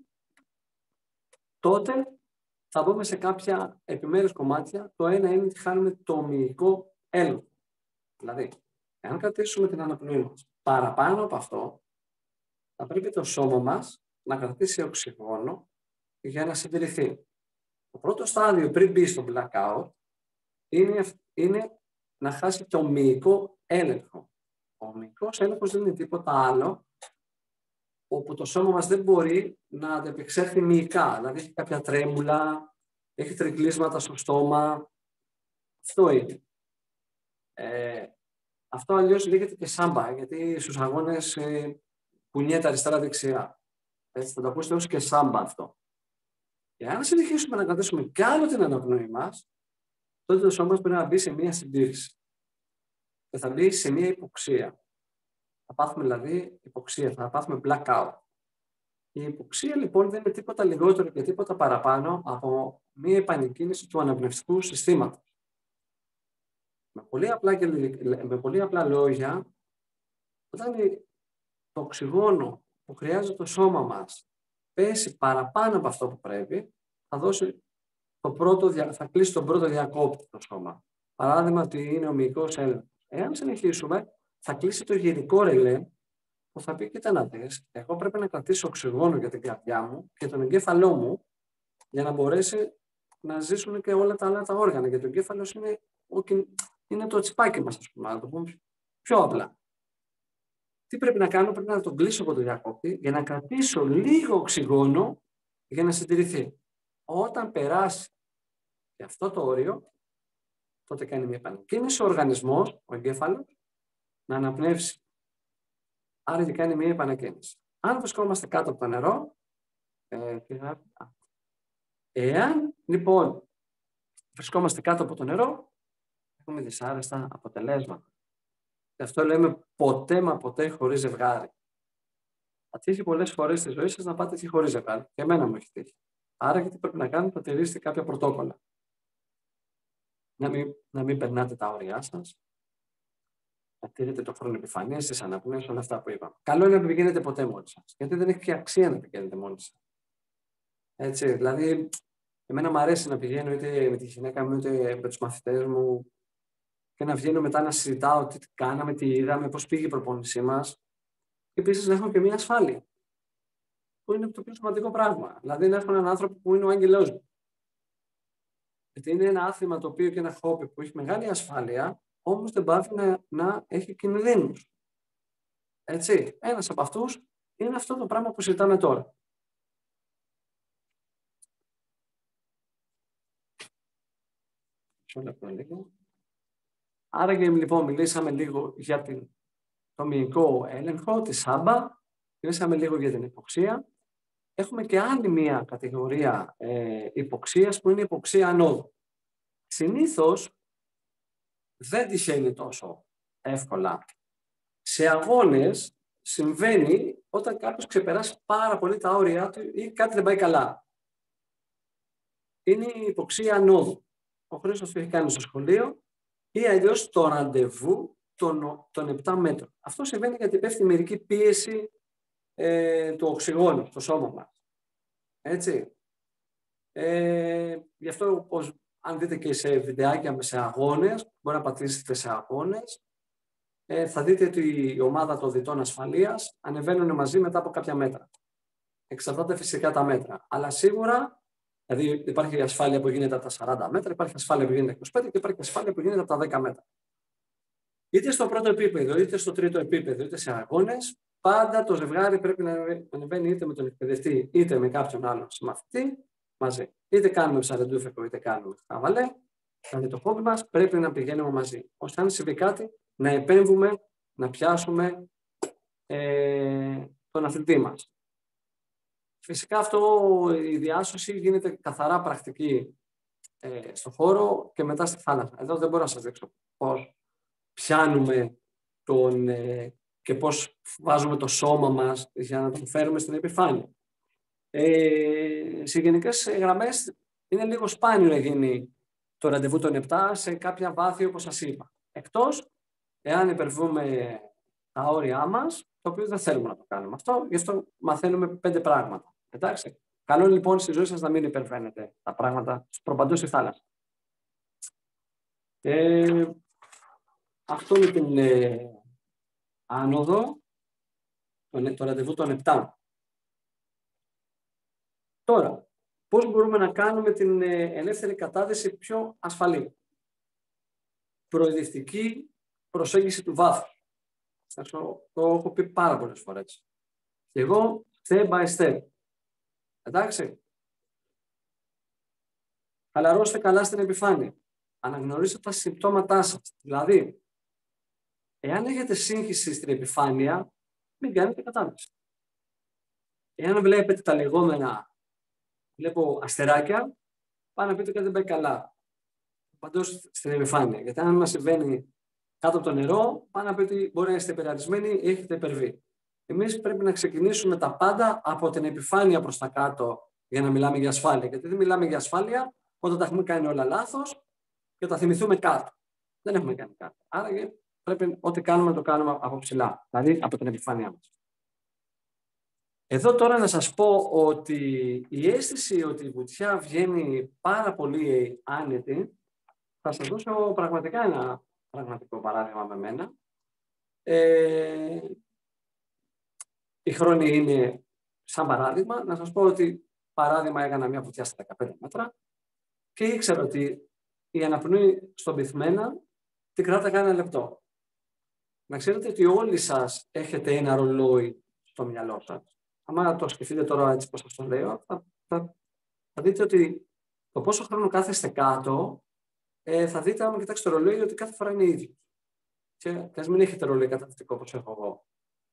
τότε θα μπούμε σε κάποια επιμέρους κομμάτια. Το ένα είναι ότι χάνουμε το μυϊκό έλεγχο. Δηλαδή, εάν κρατήσουμε την αναπνοή μας παραπάνω από αυτό, θα πρέπει το σώμα μας να κρατήσει οξυγόνο για να συντηρηθεί. Το πρώτο στάδιο πριν μπει στο blackout είναι, είναι να χάσει το μυϊκό έλεγχο. Ο μυϊκός έλεγχος δεν είναι τίποτα άλλο όπου το σώμα μας δεν μπορεί να αντεπεξέλθει μυϊκά. Δηλαδή έχει κάποια τρέμουλα, έχει τρικλίσματα στο στόμα. Αυτό είναι. Ε, αυτό αλλιώς λέγεται και σάμπα, γιατί στους αγώνες ε, κουνιέται αριστερά-δεξιά. Έτσι θα το ακούσετε ως και σάμπα αυτό. Και αν συνεχίσουμε να κρατήσουμε κι άλλο την αναπνοή μας, τότε το σώμα μας πρέπει να μπει σε μία συντήρηση. Και θα μπει σε μία υποξία. Θα πάθουμε δηλαδή υποξία, θα πάθουμε blackout. Η υποξία λοιπόν δεν είναι τίποτα λιγότερο και τίποτα παραπάνω από μία επανεκκίνηση του αναπνευστικού συστήματος. Με πολύ απλά, και, με πολύ απλά λόγια, όταν το οξυγόνο που χρειάζεται το σώμα μας πέσει παραπάνω από αυτό που πρέπει, θα, δώσει το πρώτο, θα κλείσει τον πρώτο διακόπτη το σώμα. Παράδειγμα ότι είναι ο μυϊκός έλεγχος. Εάν συνεχίσουμε, θα κλείσει το γενικό ρελέ που θα πει: κοίτα να δεις, εγώ πρέπει να κρατήσω οξυγόνο για την καρδιά μου και τον εγκέφαλό μου για να μπορέσει να ζήσουν και όλα τα άλλα τα όργανα. Γιατί ο εγκέφαλος είναι, είναι το τσιπάκι μας, ας πούμε, να το πούμε πιο απλά. Τι πρέπει να κάνω, πρέπει να τον κλείσω από το διακόπτη για να κρατήσω λίγο οξυγόνο για να συντηρηθεί. Όταν περάσει και αυτό το όριο, τότε κάνει μια επανεκκίνηση ο οργανισμός, ο εγκέφαλος, να αναπνεύσει. Άρα και κάνει μια επανεκκίνηση. Αν βρισκόμαστε κάτω από το νερό, ε, εάν λοιπόν βρισκόμαστε κάτω από το νερό, έχουμε δυσάρεστα αποτελέσματα. Γι' αυτό λέμε ποτέ μα ποτέ χωρίς ζευγάρι. Θα τύχει πολλές φορές στη ζωή σας να πάτε και χωρίς ζευγάρι. Και εμένα μου έχει τύχει. Άρα γιατί πρέπει να κάνετε, θα τηρήσετε κάποια πρωτόκολλα. Να μην, να μην περνάτε τα όρια σας. Να τηρείτε το χρόνο επιφανείας, τις αναπνοές, όλα αυτά που είπαμε. Καλό είναι να πηγαίνετε ποτέ μόνοι σας. Γιατί δεν έχει και αξία να πηγαίνετε μόνοι σας. Έτσι, δηλαδή, εμένα μου αρέσει να πηγαίνω είτε με τη γυναίκα μου, είτε με τους μαθητές μου και να βγαίνω μετά να συζητάω τι κάναμε, τι είδαμε, πώς πήγε η προπόνησή μας. Και επίσης να έχω και μια ασφάλεια. Που είναι το πιο σημαντικό πράγμα. Δηλαδή να έχω έναν άνθρωπο που είναι ο άγγελός μου. Γιατί είναι ένα άθλημα το οποίο και ένα χόμπι που έχει μεγάλη ασφάλεια, όμως δεν πάβει να, να έχει κινδύνους. Έτσι. Ένας από αυτούς είναι αυτό το πράγμα που συζητάμε τώρα. Άρα και λοιπόν μιλήσαμε λίγο για την, το μυϊκό έλεγχο, τη σάμπα, μιλήσαμε λίγο για την υποξία. Έχουμε και άλλη μία κατηγορία ε, υποξίας που είναι η υποξία ανόδου. Συνήθως δεν τυχαίνει τόσο εύκολα. Σε αγώνες συμβαίνει όταν κάποιος ξεπεράσει πάρα πολύ τα όρια του ή κάτι δεν πάει καλά. Είναι η υποξία ανόδου. Ο Χρήστος το έχει κάνει στο σχολείο ή αλλιώς το ραντεβού των, των επτά μέτρων. Αυτό συμβαίνει γιατί πέφτει μερική πίεση ε, του οξυγόνου στο σώμα μας. Έτσι. Ε, γι' αυτό, ως, αν δείτε και σε βιντεάκια με σε αγώνες, μπορεί να πατήσετε σε αγώνες, ε, θα δείτε ότι η ομάδα των διτών ασφαλείας ανεβαίνουν μαζί μετά από κάποια μέτρα. εξαρτάται φυσικά τα μέτρα. Αλλά σίγουρα, δηλαδή υπάρχει ασφάλεια που γίνεται από τα σαράντα μέτρα, υπάρχει ασφάλεια που γίνεται είκοσι πέντε και υπάρχει ασφάλεια που γίνεται από τα δέκα μέτρα. Είτε στο πρώτο επίπεδο, είτε στο τρίτο επίπεδο, είτε σε αγώνες, πάντα το ζευγάρι πρέπει να ανεβαίνει είτε με τον εκπαιδευτή είτε με κάποιον άλλον συμμαθητή μαζί. Είτε κάνουμε ψαρεντούφεκο είτε κάνουμε χαβαλέ, δηλαδή το χόμπι μας πρέπει να πηγαίνουμε μαζί. Ώστε αν συμβεί κάτι, να επέμβουμε, να πιάσουμε ε, τον αθλητή μας. Φυσικά αυτό η διάσωση γίνεται καθαρά πρακτική ε, στο χώρο και μετά στη θάλασσα. Εδώ δεν μπορώ να σας δείξω πώς πιάνουμε τον, ε, και πώς βάζουμε το σώμα μας για να τον φέρουμε στην επιφάνεια. Ε, σε γενικές γραμμές είναι λίγο σπάνιο να γίνει το ραντεβού των επτά σε κάποια βάθη όπως σας είπα. Εκτός εάν υπερβούμε τα όρια μας, το οποίο δεν θέλουμε να το κάνουμε αυτό, γι' αυτό μαθαίνουμε πέντε πράγματα. Εντάξει. Καλό λοιπόν στη ζωή σας να μην υπερβαίνετε τα πράγματα προπαντός στη θάλασσα. Ε, αυτό είναι την ε, άνοδο, το, το ραντεβού των επτά. Τώρα, πώς μπορούμε να κάνουμε την ε, ελεύθερη κατάδυση πιο ασφαλή. Προοδευτική προσέγγιση του βάθους. Αυτό το έχω πει πάρα πολλές φορές. Και εγώ, step by step. Εντάξει. Χαλαρώστε καλά στην επιφάνεια. Αναγνωρίστε τα συμπτώματά σας. Δηλαδή, εάν έχετε σύγχυση στην επιφάνεια, μην κάνετε κατάδυση. Εάν βλέπετε τα λεγόμενα, βλέπω αστεράκια, πάνω να πείτε κάτι δεν πάει καλά. Παντός στην επιφάνεια. Γιατί αν μας συμβαίνει κάτω από το νερό, πάνω να πείτε μπορεί να είστε υπεραρρισμένοι ή έχετε υπερβεί. Εμείς πρέπει να ξεκινήσουμε τα πάντα από την επιφάνεια προς τα κάτω για να μιλάμε για ασφάλεια. Γιατί δεν μιλάμε για ασφάλεια όταν τα έχουμε κάνει όλα λάθος και τα θυμηθούμε κάτω. Δεν έχουμε κάνει κάτι. Άρα πρέπει ό,τι κάνουμε να το κάνουμε από ψηλά, δηλαδή από την επιφάνειά μας. Εδώ τώρα να σας πω ότι η αίσθηση ότι η βουτιά βγαίνει πάρα πολύ άνετη, θα σας δώσω πραγματικά ένα πραγματικό παράδειγμα με μένα. Ε, η χρόνη είναι σαν παράδειγμα. Να σας πω ότι παράδειγμα έκανα μια βουτιά στα δεκαπέντε μέτρα και ήξερα ότι η αναπνοή στον πυθμένα την κράταγα ένα λεπτό. Να ξέρετε ότι όλοι σας έχετε ένα ρολόι στο μυαλό σας. Αν το σκεφτείτε τώρα έτσι πώς σας το λέω, θα, θα, θα δείτε ότι το πόσο χρόνο κάθεστε κάτω, ε, θα δείτε άμα κοιτάξετε το ρολόι ότι κάθε φορά είναι ίδιο. Και, και ας μην έχετε ρολόι καταπληκτικό όπως έχω εγώ.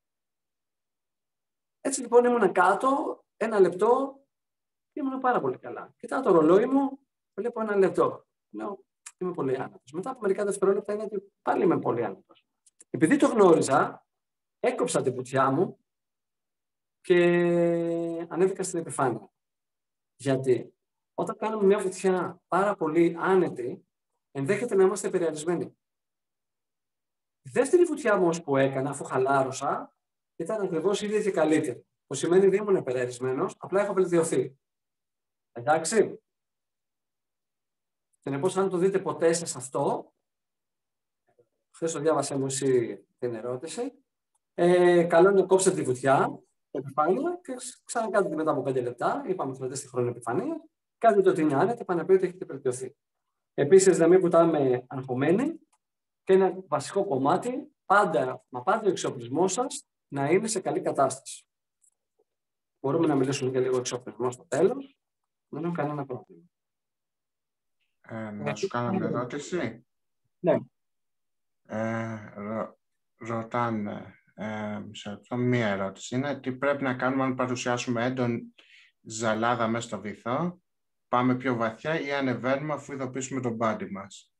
Έτσι λοιπόν ήμουν κάτω ένα λεπτό και ήμουν πάρα πολύ καλά. Κοιτάω το ρολόι μου, βλέπω ένα λεπτό. Λέω, είμαι πολύ άνετος. Μετά από μερικά δευτερόλεπτα είναι ότι πάλι είμαι πολύ άνετος. Επειδή το γνώριζα, έκοψα την βουτιά μου και ανέβηκα στην επιφάνεια. Γιατί όταν κάνουμε μια βουτιά πάρα πολύ άνετη, ενδέχεται να είμαστε επηρεασμένοι. Η δεύτερη βουτιά όμως που έκανα, αφού χαλάρωσα, ήταν ακριβώς ίδια και καλύτερη. Που σημαίνει ότι δεν ήμουν επηρεασμένος, απλά έχω βελτιωθεί. Εντάξει. Συνεπώς, αν το δείτε ποτέ σε αυτό, χθες το διάβασέ μου εσύ την ερώτηση, ε, καλό είναι να κόψετε τη βουτιά, επιφάνεια και ξανακάνετε μετά από πέντε λεπτά, είπαμε ότι στη χρόνο επιφανεία, κάνετε ότι είναι άνετα, πάνε να πει ότι έχετε βελτιωθεί. Επίσης, να μην βουτάμε αγχωμένοι και ένα βασικό κομμάτι, πάντα, μα πάντα ο εξοπλισμός σας να είναι σε καλή κατάσταση. Μπορούμε να μιλήσουμε και λίγο εξοπλισμό στο τέλος, δεν έχω κανένα πρόβλημα.
Ε, να σου κάνω μια ερώτηση.
Ναι.
Ε, ρω, ρωτάνε, ε, σε μία ερώτηση είναι τι πρέπει να κάνουμε αν παρουσιάσουμε έντονη ζαλάδα μέσα στο βυθό, πάμε πιο βαθιά ή ανεβαίνουμε αφού ειδοποιήσουμε τον μπάντι μας.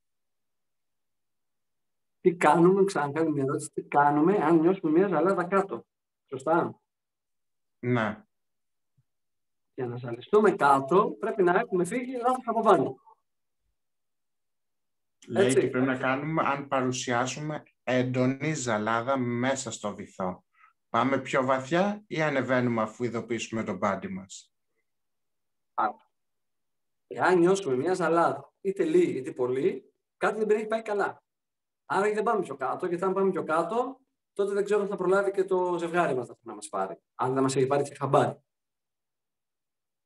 Τι κάνουμε, ξανακάνουμε μια ερώτηση, τι κάνουμε αν νιώσουμε μια ζαλάδα κάτω. Σωστά.
Ναι.
Για να ζαλιστούμε κάτω πρέπει να έχουμε φύγει λάθος από πάνω.
Λέει
Έτσι.
τι πρέπει να κάνουμε αν παρουσιάσουμε έντονη ζαλάδα μέσα στο βυθό. Πάμε πιο βαθιά ή ανεβαίνουμε αφού ειδοποιήσουμε τον μπάντι μας.
Άρα, εάν νιώσουμε μια ζαλάδα, είτε λίγη είτε πολύ, κάτι δεν έχει πάει καλά. Άρα δεν πάμε πιο κάτω, γιατί αν πάμε πιο κάτω, τότε δεν ξέρω αν θα προλάβει και το ζευγάρι μας να μας πάρει. Αν δεν μας έχει πάρει και χαμπάρι.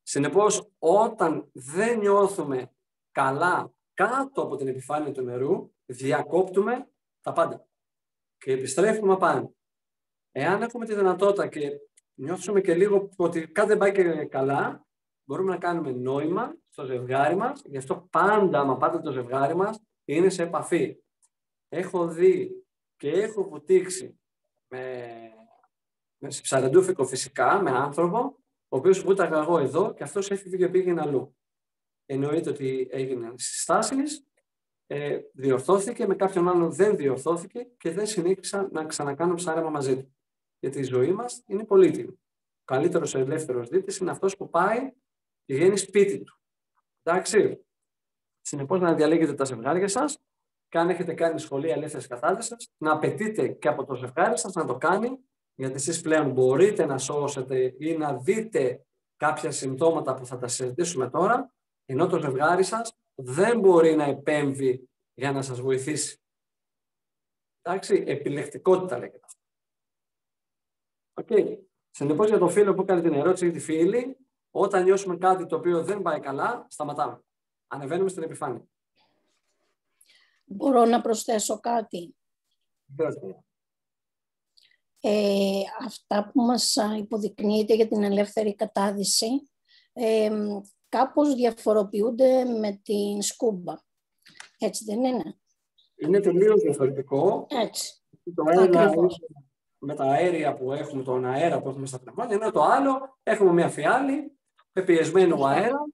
Συνεπώς, όταν δεν νιώθουμε καλά κάτω από την επιφάνεια του νερού, διακόπτουμε τα πάντα και επιστρέφουμε πάνω. Εάν έχουμε τη δυνατότητα και νιώθουμε και λίγο ότι κάτι δεν πάει και καλά, μπορούμε να κάνουμε νόημα στο ζευγάρι μας, γι' αυτό πάντα, μα πάντα το ζευγάρι μας είναι σε επαφή. Έχω δει και έχω βουτήξει με, με ψαρεντούφικο φυσικά, με άνθρωπο, ο οποίος βούταγα εγώ εδώ και αυτός έφυγε και πήγαινε αλλού. Εννοείται ότι έγιναν συστάσεις, ε, διορθώθηκε, με κάποιον άλλον δεν διορθώθηκε και δεν συνήθισα να ξανακάνω ψάρεμα μαζί του. Γιατί η ζωή μας είναι πολύτιμη. Ο καλύτερος ελεύθερος δίτης είναι αυτός που πάει, πηγαίνει σπίτι του. Εντάξει. Συνεπώς, να διαλέγετε τα ζευγάρια σας και αν έχετε κάνει σχολεία ελεύθερης κατάδυσης, να απαιτείτε και από το ζευγάρι σας να το κάνει, γιατί εσείς πλέον μπορείτε να σώσετε ή να δείτε κάποια συμπτώματα που θα τα συζητήσουμε τώρα, ενώ το ζευγάρι σας δεν μπορεί να επέμβει για να σας βοηθήσει. Εντάξει, επιλεκτικότητα λέγεται αυτό. Οκ. Okay. Συνεπώς, για τον φίλο που έκανε την ερώτηση ή τη φίλη, όταν νιώσουμε κάτι το οποίο δεν πάει καλά, σταματάμε. Ανεβαίνουμε στην επιφάνεια.
Μπορώ να προσθέσω κάτι. Ε, αυτά που μας υποδεικνύεται για την ελεύθερη κατάδυση ε, κάπως διαφοροποιούνται με την σκούμπα. Έτσι δεν είναι?
Είναι τελείως διαφορετικό.
Έτσι.
Το ένα με τα αέρια που έχουμε, τον αέρα που έχουμε στα πνευμόνια, ενώ το άλλο έχουμε μια φιάλη, πεπιεσμένο αέρα.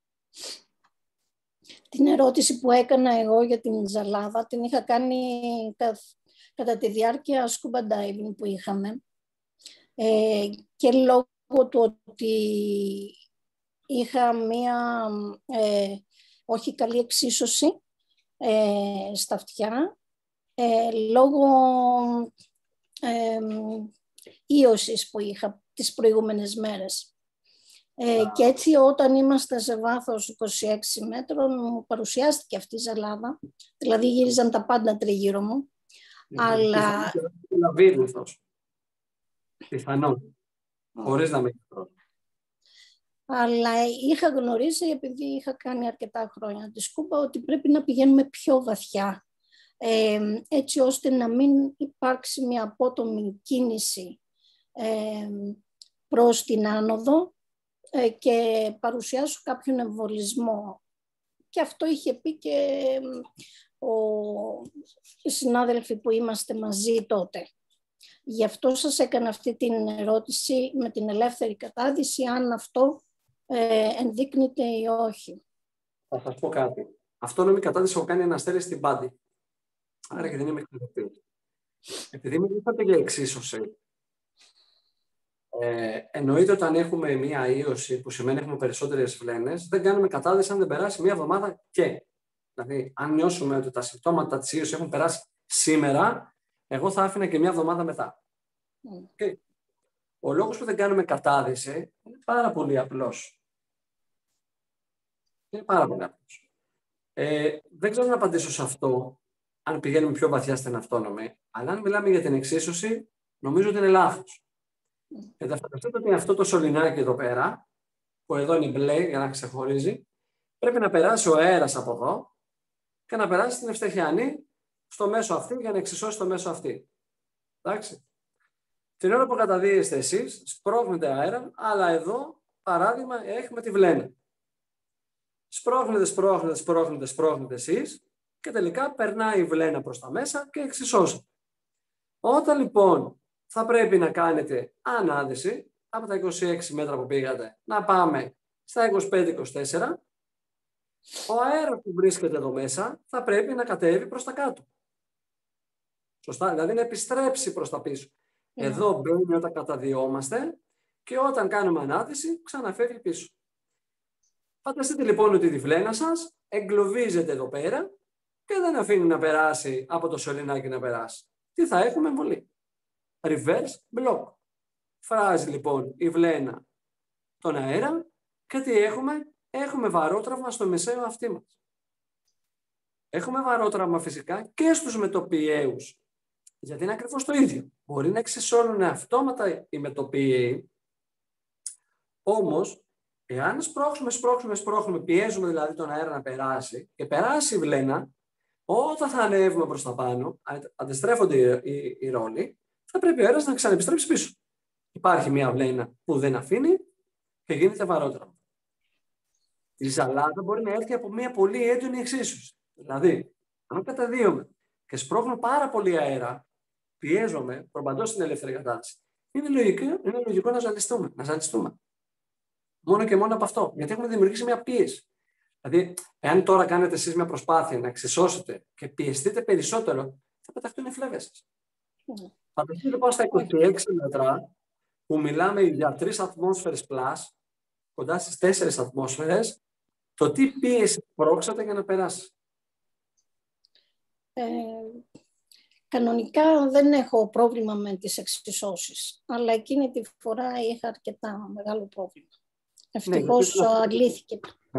Την ερώτηση που έκανα εγώ για την ζαλάδα την είχα κάνει κατά τη διάρκεια scuba diving που είχαμε ε, και λόγω του ότι είχα μία ε, όχι καλή εξίσωση ε, στα αυτιά ε, λόγω ε, ίωσης που είχα τις προηγούμενες μέρες. Ε, και έτσι όταν είμαστε σε βάθος είκοσι έξι μέτρων μου παρουσιάστηκε αυτή η ζαλάδα, δηλαδή γύριζαν τα πάντα τριγύρω μου, mm. αλλά...
Πιθανόν, χωρίς να με εκτρώσει.
Αλλά είχα γνωρίσει, επειδή είχα κάνει αρκετά χρόνια τη σκούμπα, ότι πρέπει να πηγαίνουμε πιο βαθιά, ε, έτσι ώστε να μην υπάρξει μια απότομη κίνηση ε, προς την άνοδο και παρουσιάσω κάποιον εμβολισμό. Και αυτό είχε πει και ο, οι συνάδελφοι που είμαστε μαζί τότε. Γι' αυτό σας έκανα αυτή την ερώτηση με την ελεύθερη κατάδυση, αν αυτό ε, ενδείκνυται ή όχι.
Θα σας πω κάτι. Αυτόνομη κατάδυση έχω κάνει ένα αστέρι στην πάντη. Άρα και δεν είμαι εκπαιδευτής. Επειδή με είπατε για εξίσωση, Ε, εννοείται όταν έχουμε μία ίωση που σημαίνει έχουμε περισσότερες βλένες, δεν κάνουμε κατάδυση αν δεν περάσει μία εβδομάδα και. Δηλαδή, αν νιώσουμε ότι τα συμπτώματα της ίωσης έχουν περάσει σήμερα, εγώ θα άφηνα και μία εβδομάδα μετά. Mm. Okay. Ο λόγος που δεν κάνουμε κατάδυση είναι πάρα πολύ απλός. Είναι πάρα πολύ απλός. Ε, δεν ξέρω να απαντήσω σε αυτό, αν πηγαίνουμε πιο βαθιά στην αυτόνομη, αλλά αν μιλάμε για την εξίσωση, νομίζω ότι είναι λάθος. Και θα φανταστείτε ότι αυτό το σωληνάκι εδώ πέρα, που εδώ είναι μπλε για να ξεχωρίζει, πρέπει να περάσει ο αέρας από εδώ και να περάσει στην ευσταχιανή στο μέσο αυτή για να εξισώσει το μέσο αυτή. Εντάξει. Την ώρα που καταδύεστε εσείς, σπρώχνετε αέρα, αλλά εδώ, παράδειγμα, έχουμε τη βλένα. Σπρώχνετε, σπρώχνετε, σπρώχνετε, σπρώχνετε εσείς και τελικά περνάει η βλένα προς τα μέσα και εξισώσετε. Όταν λοιπόν θα πρέπει να κάνετε ανάδυση από τα είκοσι έξι μέτρα που πήγατε να πάμε στα είκοσι πέντε είκοσι τέσσερα, ο αέρας που βρίσκεται εδώ μέσα θα πρέπει να κατέβει προς τα κάτω. Σωστά, δηλαδή να επιστρέψει προς τα πίσω. Yeah. Εδώ μπαίνει όταν καταδιόμαστε και όταν κάνουμε ανάδυση ξαναφεύγει πίσω. Φανταστείτε λοιπόν ότι τη βλένα σας εγκλωβίζεται εδώ πέρα και δεν αφήνει να περάσει από το σωληνάκι να περάσει. Τι θα έχουμε? Εμβολή. Reverse block. Φράζει λοιπόν η βλένα τον αέρα και τι έχουμε? Έχουμε βαρότραυμα στο μεσαίο αυτί μας. Έχουμε βαρότραυμα φυσικά και στους μετωπιαίους. Γιατί είναι ακριβώς το ίδιο. Μπορεί να εξισώνουν αυτόματα οι μετωπιαίοι, όμως Εάν σπρώξουμε, σπρώξουμε, σπρώξουμε, πιέζουμε δηλαδή τον αέρα να περάσει και περάσει η βλένα, όταν θα ανέβουμε προς τα πάνω, αντιστρέφονται οι, οι, οι ρόλοι, θα πρέπει ο αέρας να ξαναεπιστρέψει πίσω. Υπάρχει μια βλένα που δεν αφήνει και γίνεται βαρότραμα. Η ζαλάδα μπορεί να έρθει από μια πολύ έντονη εξίσωση. Δηλαδή, αν καταδύομαι και σπρώχνω πάρα πολύ αέρα, πιέζομαι προπαντός στην ελεύθερη κατάσταση, είναι λογικό, είναι λογικό να ζαλιστούμε, να ζαλιστούμε. Μόνο και μόνο από αυτό. Γιατί έχουμε δημιουργήσει μια πίεση. Δηλαδή, εάν τώρα κάνετε εσείς μια προσπάθεια να εξισώσετε και πιεστείτε περισσότερο, θα πεταχτούν οι φλέβες σας. Mm. Φανταστείτε λοιπόν στα είκοσι έξι μέτρα, που μιλάμε για τρεις ατμόσφαιρες πλάς, κοντά στις τέσσερις ατμόσφαιρες, το τι πίεση πρόξατε για να περάσει.
Ε, κανονικά δεν έχω πρόβλημα με τις εξισώσεις, αλλά εκείνη τη φορά είχα αρκετά μεγάλο πρόβλημα. Ευτυχώς ναι, αγλήθηκε. Ναι.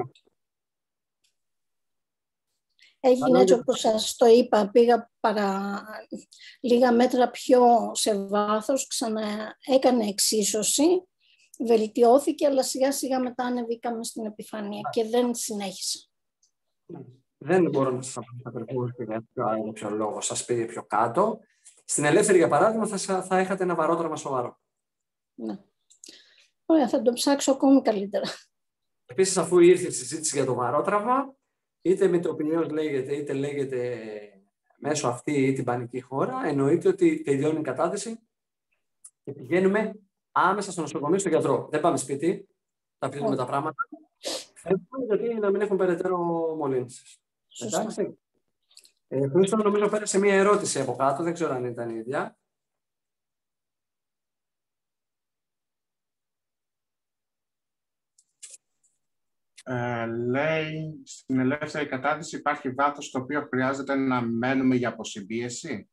Έγινε έτσι όπως σας το είπα, πήγα παρά λίγα μέτρα πιο σε βάθος, ξανά έκανε εξίσωση, βελτιώθηκε, αλλά σιγά σιγά μετά ανεβήκαμε στην επιφάνεια και δεν συνέχισα.
Δεν μπορώ να σας απαντήσω για ποιο λόγο σας πήγε πιο κάτω. Στην ελεύθερη, για παράδειγμα, θα, θα είχατε ένα βαρότραμα σοβαρό.
Ναι. Ωραία, θα το ψάξω ακόμη καλύτερα.
Επίσης, αφού ήρθε η συζήτηση για το βαρότραυμα, είτε με το ποινίος λέγεται, είτε λέγεται μέσω αυτή ή την πανική χώρα, εννοείται ότι τελειώνει η κατάθεση και πηγαίνουμε άμεσα στο νοσοκομείο, στον γιατρό. Δεν πάμε σπίτι, θα πλύνουμε τα πράγματα. Φεύγουμε γιατί να μην έχουν περαιτέρω μολύνσεις. Εντάξει. Ε, Χρήστο, νομίζω πέρασε μία ερώτηση από κάτω, δεν ξέρω αν ήταν η ίδια.
Ε, λέει, στην ελεύθερη κατάδυση υπάρχει βάθος στο οποίο χρειάζεται να μένουμε για αποσυμπίεση.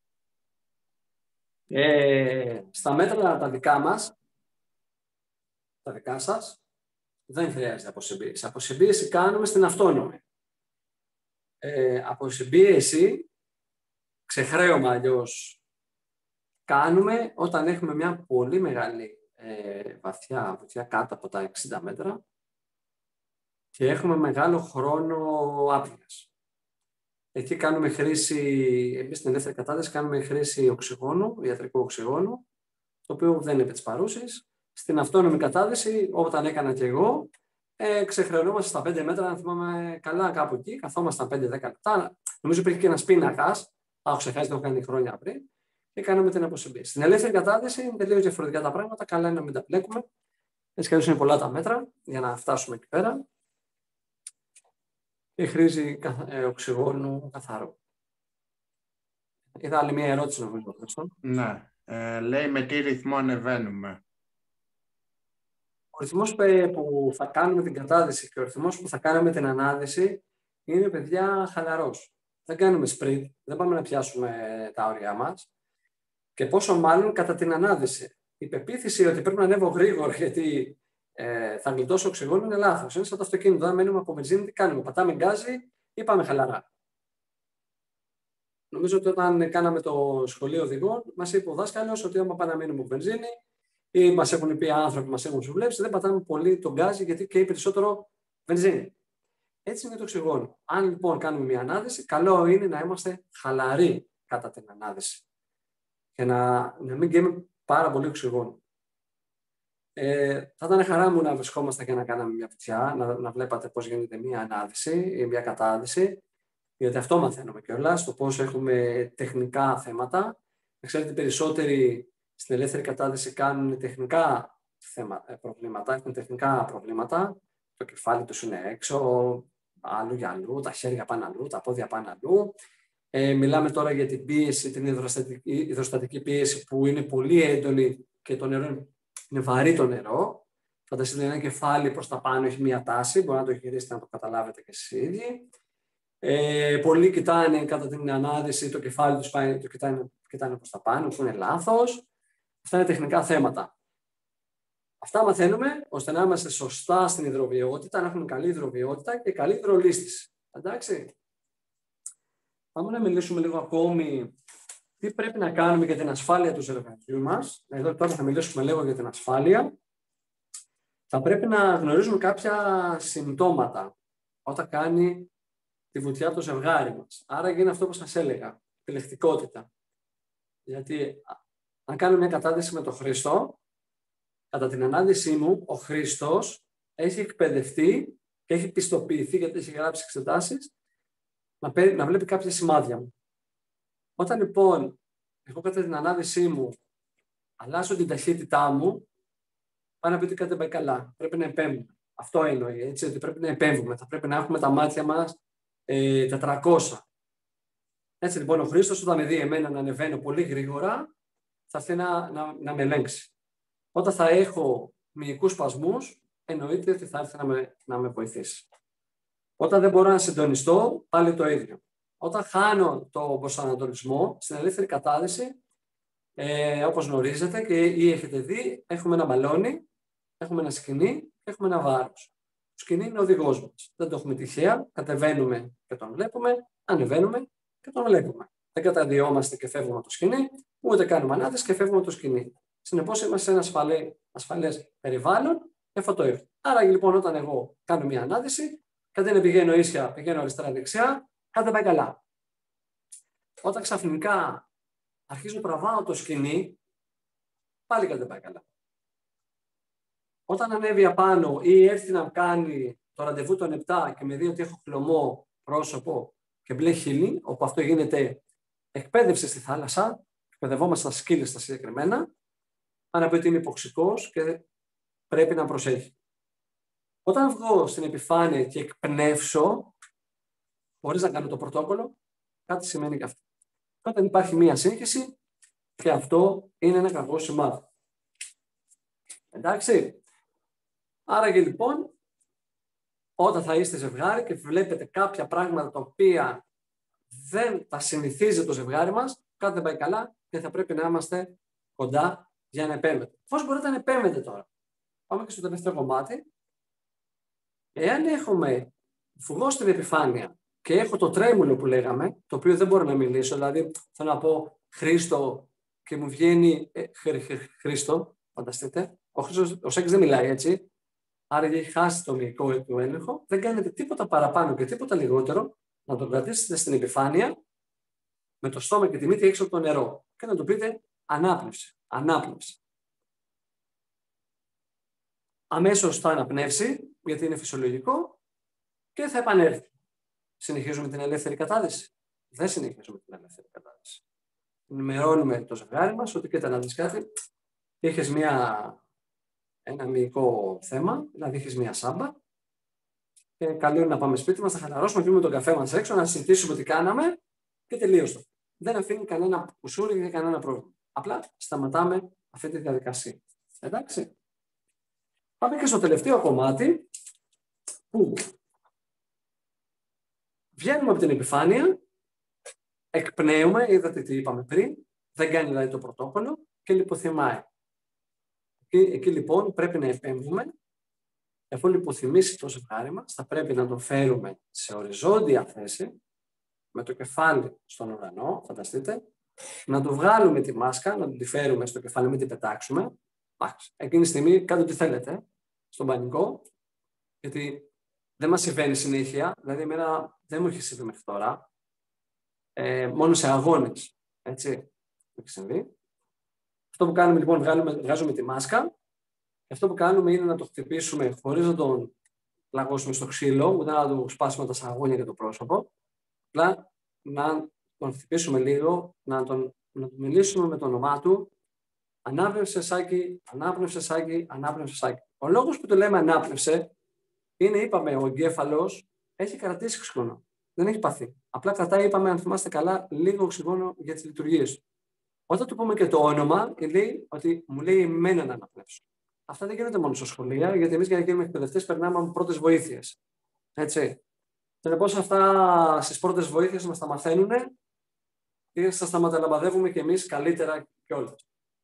Ε, στα μέτρα τα δικά μας, τα δικά σας, δεν χρειάζεται αποσυμπίεση. Αποσυμπίεση κάνουμε στην αυτόνομη. Ε, αποσυμπίεση, ξεχρέωμα αλλιώς, κάνουμε όταν έχουμε μια πολύ μεγάλη ε, βαθιά βουτιά κάτω από τα εξήντα μέτρα και έχουμε μεγάλο χρόνο άπνοιας. Εκεί κάνουμε χρήση, εμείς στην ελεύθερη κατάσταση κάνουμε χρήση οξυγόνου, ιατρικού οξυγόνου, το οποίο δεν είναι επί της παρούσης. Στην αυτόνομη κατάδυση, όταν έκανα και εγώ, ε, ξεχρεωνόμαστε στα πέντε μέτρα, αν θυμάμαι καλά κάπου εκεί, καθόμασταν πέντε δέκα λεπτά. Νομίζω υπήρχε και ένας πίνακας, έχω ξεχάσει, το έχω κάνει χρόνια πριν, και κάναμε την αποσυμπίεση. Στην ελεύθερη κατάδυση είναι τελείως διαφορετικά τα πράγματα, καλά είναι να μην τα μπλέκουμε. Έτσι κι είναι πολλά τα μέτρα για να φτάσουμε εκεί πέρα. Και χρήζει ε, οξυγόνου καθαρό. Είδα άλλη μία ερώτηση, νομίζω.
Ναι. Ε, λέει με τι ρυθμό ανεβαίνουμε.
Ο ρυθμός που θα κάνουμε την κατάδυση και ο ρυθμός που θα κάνουμε την ανάδυση είναι, παιδιά, χαλαρός. Δεν κάνουμε sprint, δεν πάμε να πιάσουμε τα όρια μας. Και πόσο μάλλον κατά την ανάδυση. Η πεποίθηση ότι πρέπει να ανέβω γρήγορα γιατί ε, θα γλιτώσω οξυγόνο είναι λάθος. Είναι σαν το αυτοκίνητο. Αν μένουμε από βενζίνη, τι κάνουμε? Πατάμε γκάζι ή πάμε χαλαρά? Νομίζω ότι όταν κάναμε το σχολείο οδηγών, μας είπε ο δάσκαλος ότι άμα πάμε να μείνουμε από βενζίνη ή μας έχουν πει άνθρωποι που μας έχουν συμβουλέψει, δεν πατάμε πολύ τον γκάζι γιατί καίει περισσότερο βενζίνη. Έτσι είναι το οξυγόνο. Αν λοιπόν κάνουμε μια ανάδυση, καλό είναι να είμαστε χαλαροί κατά την ανάδυση και να, να μην καίμε πάρα πολύ οξυγόνο. Ε, θα ήταν χαρά μου να βρισκόμαστε και να κάναμε μια βουτιά, να, να βλέπατε πώς γίνεται μια ανάδυση ή μια κατάδυση, γιατί αυτό μαθαίνουμε κιόλας, το πώς έχουμε τεχνικά θέματα. Ξέρετε, περισσότεροι στην ελεύθερη κατάδυση κάνουν τεχνικά θέμα, προβλήματα, έχουν τεχνικά προβλήματα, το κεφάλι τους είναι έξω, αλλού για αλλού, τα χέρια πάνε αλλού, τα πόδια πάνε αλλού. Ε, μιλάμε τώρα για την πίεση, την υδροστατική, υδροστατική πίεση που είναι πολύ έντονη και το νερό είναι Είναι βαρύ το νερό. Φανταστείτε ένα κεφάλι προς τα πάνω, έχει μία τάση. Μπορεί να το χειρίσετε να το καταλάβετε και εσείς οι ίδιοι. Ε, πολλοί κοιτάνε κατά την ανάδυση, το κεφάλι τους πάει, το κοιτάνε, κοιτάνε προς τα πάνω, που είναι λάθος. Αυτά είναι τεχνικά θέματα. Αυτά μαθαίνουμε ώστε να είμαστε σωστά στην υδροβιότητα, να έχουμε καλή υδροβιότητα και καλή υδρολίσθηση. Εντάξει. Πάμε να μιλήσουμε λίγο ακόμη. Τι πρέπει να κάνουμε για την ασφάλεια του ζευγαριού μας. Εδώ τώρα θα μιλήσουμε λίγο για την ασφάλεια. θα πρέπει να γνωρίζουμε κάποια συμπτώματα όταν κάνει τη βουτιά το ζευγάρι μας. Άρα γίνει αυτό που σας έλεγα, επιλεκτικότητα. Γιατί αν κάνω μια κατάδυση με τον Χριστό, κατά την ανάδυσή μου, ο Χριστός έχει εκπαιδευτεί και έχει πιστοποιηθεί, γιατί έχει γράψει εξετάσεις, να, πέ, να βλέπει κάποια σημάδια μου. Όταν λοιπόν εγώ κατά την ανάδυσή μου αλλάζω την ταχύτητά μου, πάει να πει ότι κάτι δεν πάει καλά. Πρέπει να επέμβουμε. Αυτό εννοεί, έτσι, ότι πρέπει να επέμβουμε. Θα πρέπει να έχουμε τα μάτια μας ε, τετρακόσια. Έτσι λοιπόν ο Χρήστος όταν με δει εμένα να ανεβαίνω πολύ γρήγορα, θα έρθει να, να, να με ελέγξει. Όταν θα έχω μυϊκούς σπασμούς, εννοείται ότι θα έρθει να με, να με βοηθήσει. Όταν δεν μπορώ να συντονιστώ, πάλι το ίδιο. Όταν χάνω το προσανατολισμό, στην ελεύθερη κατάδυση, ε, όπως γνωρίζετε και ή έχετε δει, έχουμε ένα μπαλόνι, έχουμε ένα σκηνή και έχουμε ένα βάρος. Το σκηνή είναι ο οδηγός μας. Δεν το έχουμε τυχαία, κατεβαίνουμε και τον βλέπουμε, ανεβαίνουμε και τον βλέπουμε. Δεν καταδυόμαστε και φεύγουμε από το σκηνή, ούτε κάνουμε ανάδυση και φεύγουμε από το σκηνή. Συνεπώς είμαστε σε ένα ασφαλέ, ασφαλές περιβάλλον και αυτό το ίδιο. Άρα λοιπόν όταν εγώ κάνω μια ανάδυση, κάτι να πηγαίνω ίσια, πηγαίνω αριστερά-δεξιά, κάτι δεν πάει καλά. Όταν ξαφνικά αρχίζω να τραβάω το σκηνή, πάλι κάτι δεν πάει καλά. Όταν ανέβει απάνω ή έρθει να κάνει το ραντεβού των επτά και με δει ότι έχω χλωμό πρόσωπο και μπλε χείλη, όπου αυτό γίνεται εκπαίδευση στη θάλασσα, εκπαιδευόμαστε στα σκύλια στα συγκεκριμένα, αν πει ότι είμαι υποξικός και πρέπει να προσέχει. Όταν βγω στην επιφάνεια και εκπνεύσω, χωρίς να κάνω το πρωτόκολλο, κάτι σημαίνει και αυτό. Όταν υπάρχει μία σύγχυση, και αυτό είναι ένα κακό σημάδι. Εντάξει. Άρα και λοιπόν, όταν θα είστε ζευγάρι και βλέπετε κάποια πράγματα τα οποία δεν τα συνηθίζει το ζευγάρι μας, κάτι δεν πάει καλά και θα πρέπει να είμαστε κοντά για να επέμβετε. Πώς μπορείτε να επέμβετε τώρα? Πάμε και στο τελευταίο κομμάτι. Εάν έχουμε φουγό στην επιφάνεια και έχω το τρέμουλο που λέγαμε, το οποίο δεν μπορώ να μιλήσω, δηλαδή θέλω να πω Χρήστο και μου βγαίνει ε, χρ, χρ, Χρήστο, φανταστείτε, ο Χρήστος, ο Σέξ δεν μιλάει έτσι, άρα έχει χάσει το μυϊκό του έλεγχο, δεν κάνετε τίποτα παραπάνω και τίποτα λιγότερο, να τον κρατήσετε στην επιφάνεια με το στόμα και τη μύτη έξω από το νερό και να του πείτε ανάπνευση, ανάπνευση. Αμέσως θα αναπνεύσει, γιατί είναι φυσιολογικό, και θα επανέλθει. Συνεχίζουμε την ελεύθερη κατάδυση? Δεν συνεχίζουμε την ελεύθερη κατάδυση. Ενημερώνουμε το ζευγάρι μας ότι κοίτα να δεις κάτι, είχες μια, ένα μυϊκό θέμα, δηλαδή είχες μια σάμπα, και καλό είναι να πάμε σπίτι μας, να χαλαρώσουμε, πιούμε τον καφέ μας έξω, να συζητήσουμε τι κάναμε και τελείωσε. Δεν αφήνει κανένα κουσούρι και κανένα πρόβλημα. Απλά σταματάμε αυτή τη διαδικασία. Εντάξει. Πάμε και στο τελευταίο κομμάτι, που βγαίνουμε από την επιφάνεια, εκπνέουμε, είδατε τι είπαμε πριν, δεν κάνει δηλαδή το πρωτόκολλο και λιποθυμάει. Εκεί, εκεί λοιπόν πρέπει να επέμβουμε, αφού λιποθυμήσει το ζευγάρι μας, θα πρέπει να το φέρουμε σε οριζόντια θέση, με το κεφάλι στον ουρανό, φανταστείτε, να του βγάλουμε τη μάσκα, να τη φέρουμε στο κεφάλι, μην την πετάξουμε. Εκείνη τη στιγμή κάντε ό,τι θέλετε, στον πανικό, γιατί δεν μας συμβαίνει συνήθεια, δηλαδή εμένα δεν μου έχει συμβεί μέχρι τώρα, ε, μόνο σε αγώνες, έτσι, έχει συμβεί. Αυτό που κάνουμε λοιπόν, βγάλουμε, βγάζουμε τη μάσκα, και αυτό που κάνουμε είναι να το χτυπήσουμε χωρίς να τον πλαγώσουμε στο ξύλο, ούτε να του σπάσουμε τα σαγόνια και το πρόσωπο, απλά να τον χτυπήσουμε λίγο, να τον, να τον μιλήσουμε με το όνομά του, ανάπνευσε Σάκη, ανάπνευσε Σάκη, ανάπνευσε Σάκη. Ο λόγος που το λέμε ανάπνευσε είναι, είπαμε, ο εγκέφαλος έχει κρατήσει οξυγόνο. Δεν έχει παθεί. Απλά κρατάει, είπαμε, αν θυμάστε καλά, λίγο οξυγόνο για τις λειτουργίες του. Όταν του πούμε και το όνομα, λέει ότι μου λέει εμένα να αναπνεύσω. Αυτά δεν γίνονται μόνο στα σχολεία, γιατί εμείς για να γίνουμε εκπαιδευτές περνάμε από πρώτες βοήθειες. Έτσι. Συνεπώς αυτά στις πρώτες βοήθειες μας τα μαθαίνουν και σας τα μεταλαμπαδεύουμε και εμείς καλύτερα κιόλας.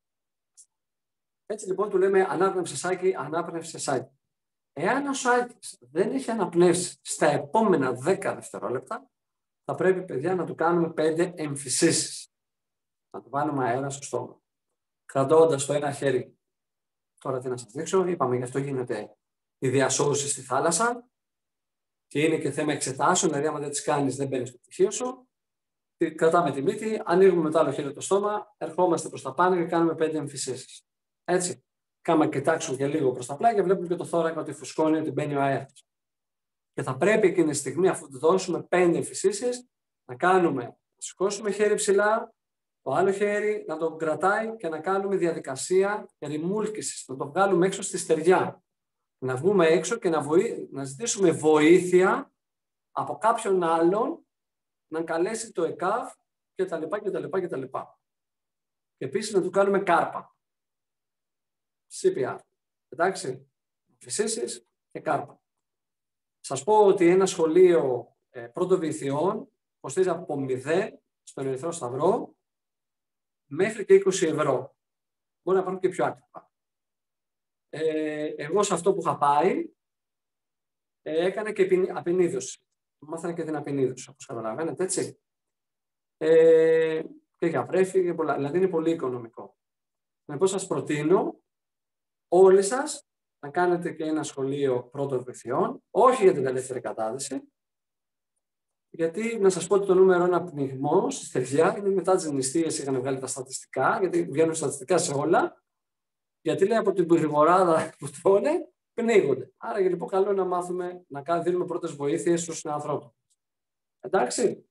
Έτσι λοιπόν του λέμε ανάπνευσε Σάκη, ανάπνευσε Σάκη. Εάν ο Σάκης δεν έχει αναπνεύσει στα επόμενα δέκα δευτερόλεπτα, θα πρέπει, παιδιά, να του κάνουμε πέντε εμφυσίσεις. Να του βάλουμε αέρα στο στόμα. Κρατώντας το ένα χέρι Τώρα τι να σας δείξω. Είπαμε γι' αυτό γίνεται η διασώση στη θάλασσα και είναι και θέμα εξετάσεων, δηλαδή άμα δεν τις κάνεις δεν μπαίνεις στο πτυχίο σου. Κρατάμε τη μύτη, ανοίγουμε με το άλλο χέρι το στόμα, ερχόμαστε προς τα πάνω και κάνουμε πέντε εμφυσίσεις. Έτσι. Κάμα κοιτάξουμε και λίγο προς τα πλάγια, βλέπουμε και το θώρακα ότι φουσκώνει, ότι μπαίνει ο αέρας. Και θα πρέπει εκείνη τη στιγμή, αφού του δώσουμε πέντε εμφυσίσεις, να κάνουμε, να σηκώσουμε χέρι ψηλά, το άλλο χέρι να το κρατάει και να κάνουμε διαδικασία ρημούλκησης, να το βγάλουμε έξω στη στεριά. Να βγούμε έξω και να, βοή... να ζητήσουμε βοήθεια από κάποιον άλλον να καλέσει το ΕΚΑΒ και τα λοιπά και τα λοιπά και τα λοιπά. Και επίσης να του κάνουμε κάρπα. σι πι αρ. Εντάξει. Φυσίσεις και κάρπα. Σας πω ότι ένα σχολείο ε, πρώτων βοηθειών κοστίζει από μηδέν στον Ερυθρό Σταυρό μέχρι και είκοσι ευρώ. Μπορεί να πάρουν και πιο άτυπα. Ε, εγώ σε αυτό που είχα πάει ε, έκανα και απεινίδωση. Μάθανε και την απεινίδωση, όπως καταλαβαίνετε, έτσι. Ε, και για πρέφη και πολλά. Δηλαδή είναι πολύ οικονομικό. Λοιπόν, σας προτείνω όλοι σας να κάνετε και ένα σχολείο πρώτων βοηθειών, όχι για την ελεύθερη κατάδυση, γιατί να σας πω ότι το νούμερο ένα πνιγμό στη Στεριά είναι μετά τις νηστείες είχαν βγάλει τα στατιστικά, γιατί βγαίνουν στατιστικά σε όλα, γιατί λέει από την γρηγοράδα που τρώνε, πνίγονται. Άρα και λοιπόν καλό είναι να μάθουμε να δίνουμε πρώτες βοήθειες στους ανθρώπους. Εντάξει.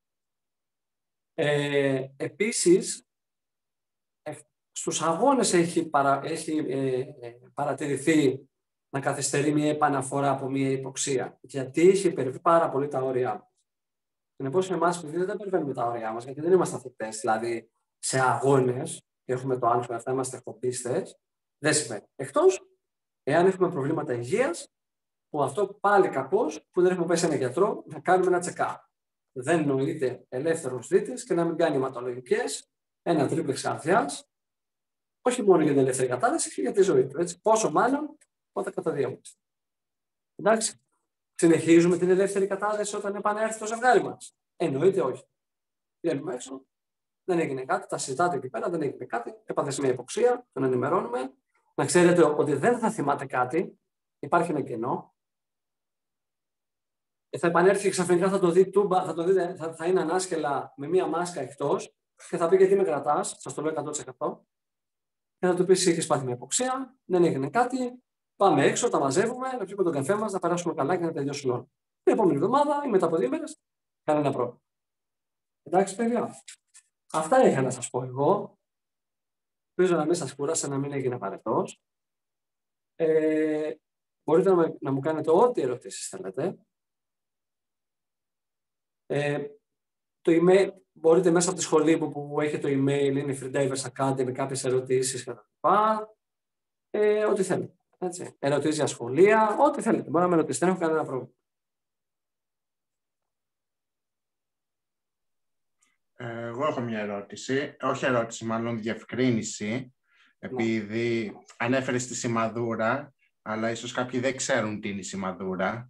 Ε, επίσης, ε, στους αγώνες έχει, παρα, έχει ε, ε, παρατηρηθεί να καθυστερεί μια επαναφορά από μια υποξία, γιατί έχει υπερβεί πάρα πολύ τα όρια μας. Συνεπώς, εμάς που δεν υπερβαίνουμε τα όρια μας, γιατί δεν είμαστε αθλητές, δηλαδή σε αγώνες, έχουμε το άγχος, θα είμαστε εκπομπίστες, δεν σημαίνει. Εκτός εάν έχουμε προβλήματα υγείας, που αυτό πάλι κακώς, που δεν έχουμε πέσει ένα γιατρό, να κάνουμε ένα check-up. Δεν νοείται ελεύθερος δίτης και να μην κάνει αιματολογικές, ένα τρίπλεξ καρδιάς, όχι μόνο για την ελεύθερη κατάσταση, και για τη ζωή του. Έτσι. Πόσο μάλλον όταν καταδίωμαστε. Εντάξει. Συνεχίζουμε την ελεύθερη κατάσταση όταν επανέλθει το ζευγάρι μας. Εννοείται όχι. Βγαίνουμε έξω, δεν έγινε κάτι, τα συζητάτε εκεί πέρα, δεν έγινε κάτι, έπαθε μια υποξία, τον ενημερώνουμε. Να ξέρετε ότι δεν θα θυμάται κάτι, υπάρχει ένα κενό. Θα επανέλθει και ξαφνικά θα το δει τούμπα, θα, το δείτε, θα, θα είναι ανάσκελα με μία μάσκα εκτός και θα πει γιατί με κρατάς, σας το λέω εκατό τοις εκατό. Και θα του πεις είχες πάθει μια υποξία, δεν έγινε κάτι, πάμε έξω, τα μαζεύουμε, να πιούμε τον καφέ μας, να περάσουμε καλά και να τελειώσουμε όλα. Την επόμενη εβδομάδα ή μετά από δύο μέρες, κανένα πρόβλημα. Εντάξει, παιδιά. Αυτά είχα να σας πω εγώ. Ελπίζω να μην σας κούρασα, να μην έγινε παρετός. Ε, μπορείτε να, με, να μου κάνετε ό,τι ερωτήσεις θέλετε. Ε, το email, μπορείτε μέσα από τη σχολή που, που έχει το email, είναι Freedivers Academy, κάποιες ερωτήσεις κτλ. Ε, ό,τι θέλετε. Έτσι. Ερωτήσεις για σχολεία, ό,τι θέλετε. Μπορεί να με ρωτήσετε, δεν έχω κανένα πρόβλημα.
Εγώ έχω μια ερώτηση, όχι ερώτηση, μάλλον διευκρίνηση, επειδή ναι. Ανέφερες τη σημαδούρα, αλλά ίσως κάποιοι δεν ξέρουν τι είναι η σημαδούρα.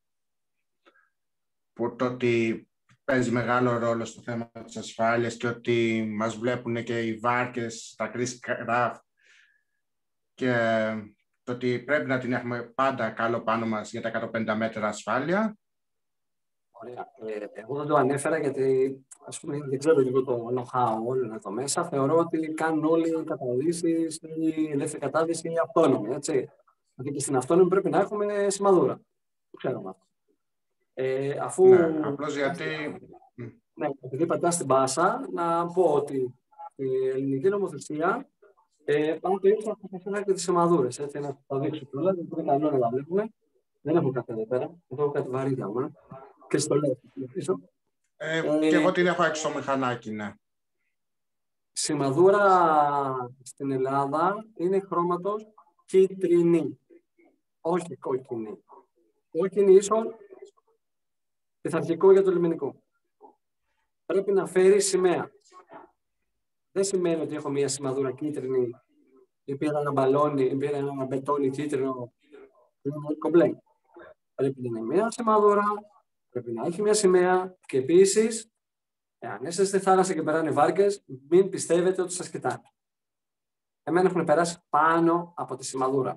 Που το ότι παίζει μεγάλο ρόλο στο θέμα της ασφάλειας και ότι μας βλέπουν και οι βάρκες, τα cruise craft και το ότι πρέπει να την έχουμε πάντα κάτω πάνω μας για τα εκατόν πενήντα μέτρα ασφάλεια.
Ωραία. Ε, εγώ δεν το ανέφερα γιατί ας πούμε, δεν ξέρω λίγο το know-how όλο εδώ μέσα. Θεωρώ ότι κάνουν όλοι οι καταδύσεις, η ελεύθερη κατάδυση είναι αυτόνομη. Έτσι. Γιατί και στην αυτόνομη πρέπει να έχουμε σημαδούρα. Το ξέρουμε αυτό. Ε, αφού...
Ναι, απλώς γιατί...
Ναι, επειδή πατά στην πάσα, να πω ότι η ελληνική νομοθεσία ε, πάνω το ίδιο θα φέρει και τις σημαδούρες. Έτσι, να τα δείξω κιόλας, γιατί είναι καλό να τα βλέπουμε. Δεν έχω κάτι εδώ πέρα. Εδώ έχω κάτι βαρύδια μου. Και στο λέω.
Ε, ε, και εγώ την έχω έξω στο μηχανάκι, ναι.
Σημαδούρα στην Ελλάδα είναι χρώματος κίτρινη. Όχι κόκκινη. Κόκκινη ίσον πειθαρχικό για το λιμενικό. Πρέπει να φέρει σημαία. Δεν σημαίνει ότι έχω μια σημαδούρα κίτρινη ή πήρα ένα μπαλόνι ή πήρα ένα μπετόνι κίτρινο κομπλέ. Πρέπει να είναι μια σημαδούρα, πρέπει να έχει μια σημαία και επίσης, εάν είστε στη θάλασσα και περάνε βάρκες, μην πιστεύετε ότι σας κοιτάνε. εμένα έχουν περάσει πάνω από τη σημαδούρα.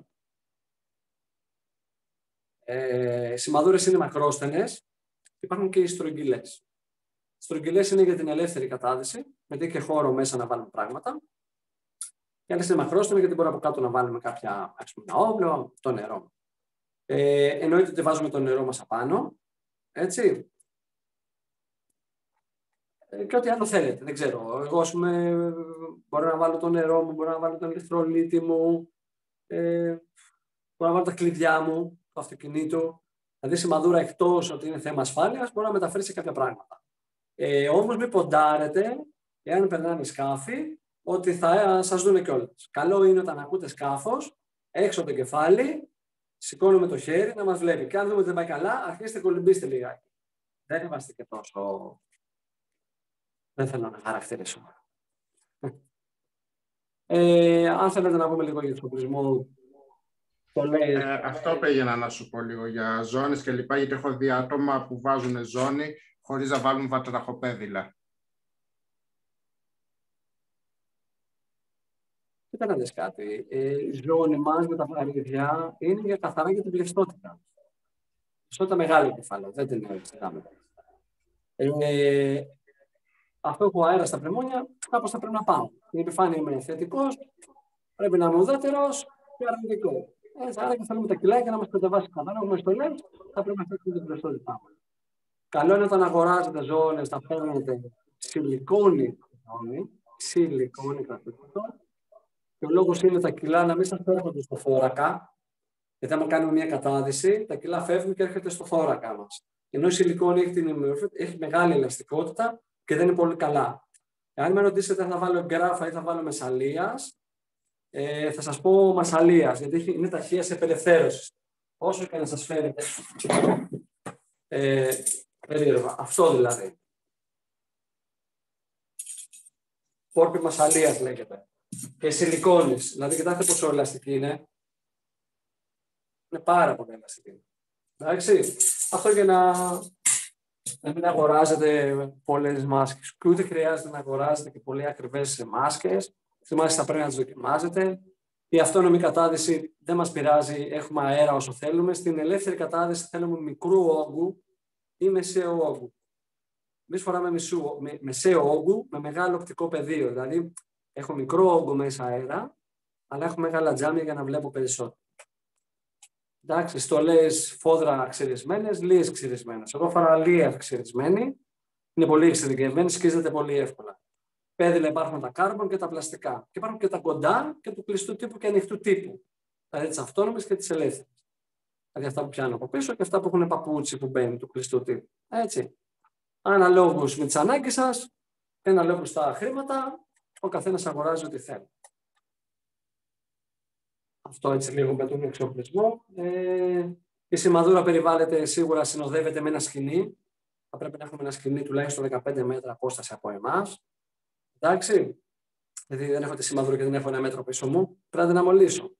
Ε, οι σημαδούρες είναι μακρόστενες, υπάρχουν και οι στρογγυλές. Οι στρογγυλές είναι για την ελεύθερη κατάδυση, γιατί έχει χώρο μέσα να βάλουμε πράγματα. Οι άλλες είναι μακρόστενες, γιατί μπορεί από κάτω να βάλουμε κάποια, ας πούμε, ένα όπλο, το νερό. Ε, εννοείται ότι βάζουμε το νερό μας απάνω, έτσι. Ε, και ό,τι άλλο θέλετε, δεν ξέρω. Εγώ, ας πούμε, μπορώ να βάλω το νερό μου, μπορώ να βάλω τον ηλεκτρολίτη μου, ε, μπορώ να βάλω τα κλειδιά μου, το αυτοκινήτου. Δηλαδή, σημαδούρα εκτός ότι είναι θέμα ασφάλειας, μπορεί να μεταφέρει σε κάποια πράγματα. Ε, όμως, μην ποντάρετε, εάν περνάνε σκάφη, ότι θα σας δούνε κιόλας. Καλό είναι όταν ακούτε σκάφος, έξω το κεφάλι, σηκώνουμε το χέρι να μας βλέπει. Και αν δούμε ότι δεν πάει καλά, αρχίστε κολυμπήστε λιγάκι. Δεν είμαστε και τόσο. Δεν θέλω να χαρακτηρίσω. Ε, αν θέλετε να πούμε λίγο για τον εξοπλισμό.
Ε, αυτό πήγαινα να σου πω λίγο για ζώνες και λοιπά, γιατί έχω δει άτομα που βάζουν ζώνη χωρίς να βάλουν βατραχοπέδιλα.
Κοίτα να δεις κάτι. Ε, η ζώνη μας με τα βαρύδια είναι για καθαρά για την πλευστότητα. Πλευστότητα μεγάλο κεφάλαιο, δεν την εξετάμε. Ε, αυτό που έχω αέρα στα πνευμόνια, κάπως θα πρέπει να πάω. Στην επιφάνεια είμαι θετικός, πρέπει να είμαι ουδέτερος και αρνητικό. Έτσι, άρα και θέλουμε τα κιλάκια να μας κατεβάσει καθαρά. Έχουμε στολές, θα πρέπει να φτιάξουμε την πλευστότητά μας. Καλό είναι όταν αγοράζετε ζώνες, θα παίρνετε σιλικόνη ζώνη, σιλικόνη καθιστό. Και ο λόγος είναι τα κιλά να μην σας έρχονται στο θώρακα, γιατί άμα κάνουμε μια κατάδυση, τα κιλά φεύγουν και έρχεται στο θώρακα μας. Ενώ η σιλικόνη έχει, την, έχει μεγάλη ελαστικότητα και δεν είναι πολύ καλά. Αν με ρωτήσετε αν θα βάλω γκράφα ή θα βάλω μεσαλίας, ε, θα σας πω μασαλίας, γιατί είναι ταχείας απελευθέρωσης. Όσο και να σας φαίνεται ε, περίεργα. Αυτό δηλαδή. Πόρπη μασαλίας λέγεται. Και σιλικόνης. Δηλαδή, κοιτάξτε πόσο ελαστική είναι. Είναι πάρα πολύ ελαστική. Εντάξει. Αυτό για να, να μην αγοράζετε πολλές μάσκες. Και ούτε χρειάζεται να αγοράζετε και πολύ ακριβές μάσκες. Τις μάσκες θα πρέπει να τις δοκιμάζετε. Η αυτόνομη κατάδυση δεν μας πειράζει. Έχουμε αέρα όσο θέλουμε. Στην ελεύθερη κατάδυση θέλουμε μικρού όγκου ή μεσαίου όγκου. Εμείς φοράμε μεσού, με, μεσαίο όγκου με μεγάλο οπτικό πεδίο. Δηλαδή, έχω μικρό όγκο μέσα αέρα, αλλά έχω μεγάλα τζάμια για να βλέπω περισσότερο. Εντάξει, στολές φόδρα ξυρισμένες, λίες ξυρισμένες. Εγώ φοράω λία ξυρισμένη, είναι πολύ εξειδικευμένη, σκίζεται πολύ εύκολα. Πέδιλα υπάρχουν τα κάρμπον και τα πλαστικά. Και υπάρχουν και τα κοντά και του κλειστού τύπου και ανοιχτού τύπου. Δηλαδή τις αυτόνομες και τις ελεύθερες. Δηλαδή αυτά που πιάνω από πίσω και αυτά που έχουν παπούτσι που μπαίνουν του κλειστού τύπου. Έτσι. Αναλόγως με τις ανάγκες σας, αναλόγως στα χρήματα. Ο καθένας αγοράζει ό,τι θέλει. Αυτό έτσι λίγο με τον εξοπλισμό. Ε, η σημαδούρα περιβάλλεται, σίγουρα συνοδεύεται με ένα σκηνή. Θα πρέπει να έχουμε ένα σκηνή τουλάχιστον δεκαπέντε μέτρα απόσταση από εμάς. Εντάξει. Δηλαδή δεν έχω τη σημαδούρα και δεν έχω ένα μέτρο πίσω μου. Πρέπει να μολύσω.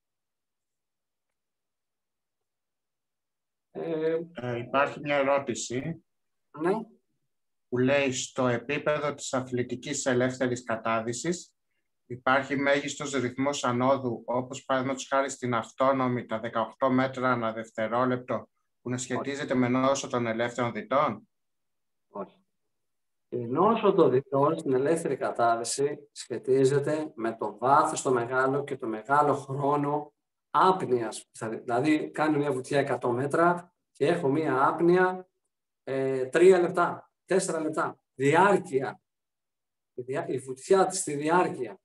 Ε, ε, υπάρχει μια ερώτηση.
Ναι.
Που λέει στο επίπεδο της αθλητικής ελεύθερης κατάδυσης υπάρχει μέγιστος ρυθμός ανόδου, όπως παραδείγματος χάρη στην αυτόνομη τα δεκαοκτώ μέτρα ανά δευτερόλεπτο, που να σχετίζεται Όχι. με νόσο των ελεύθερων δυτών.
Όχι. Η νόσο των δυτών στην ελεύθερη κατάδυση σχετίζεται με το βάθος το μεγάλο και το μεγάλο χρόνο άπνοιας. Δηλαδή κάνω μια βουτιά εκατό μέτρα και έχω μια άπνοια ε, τρία λεπτά. Τέσσερα λεπτά. Διάρκεια. Η, διά... η βουτιά της στη διάρκεια.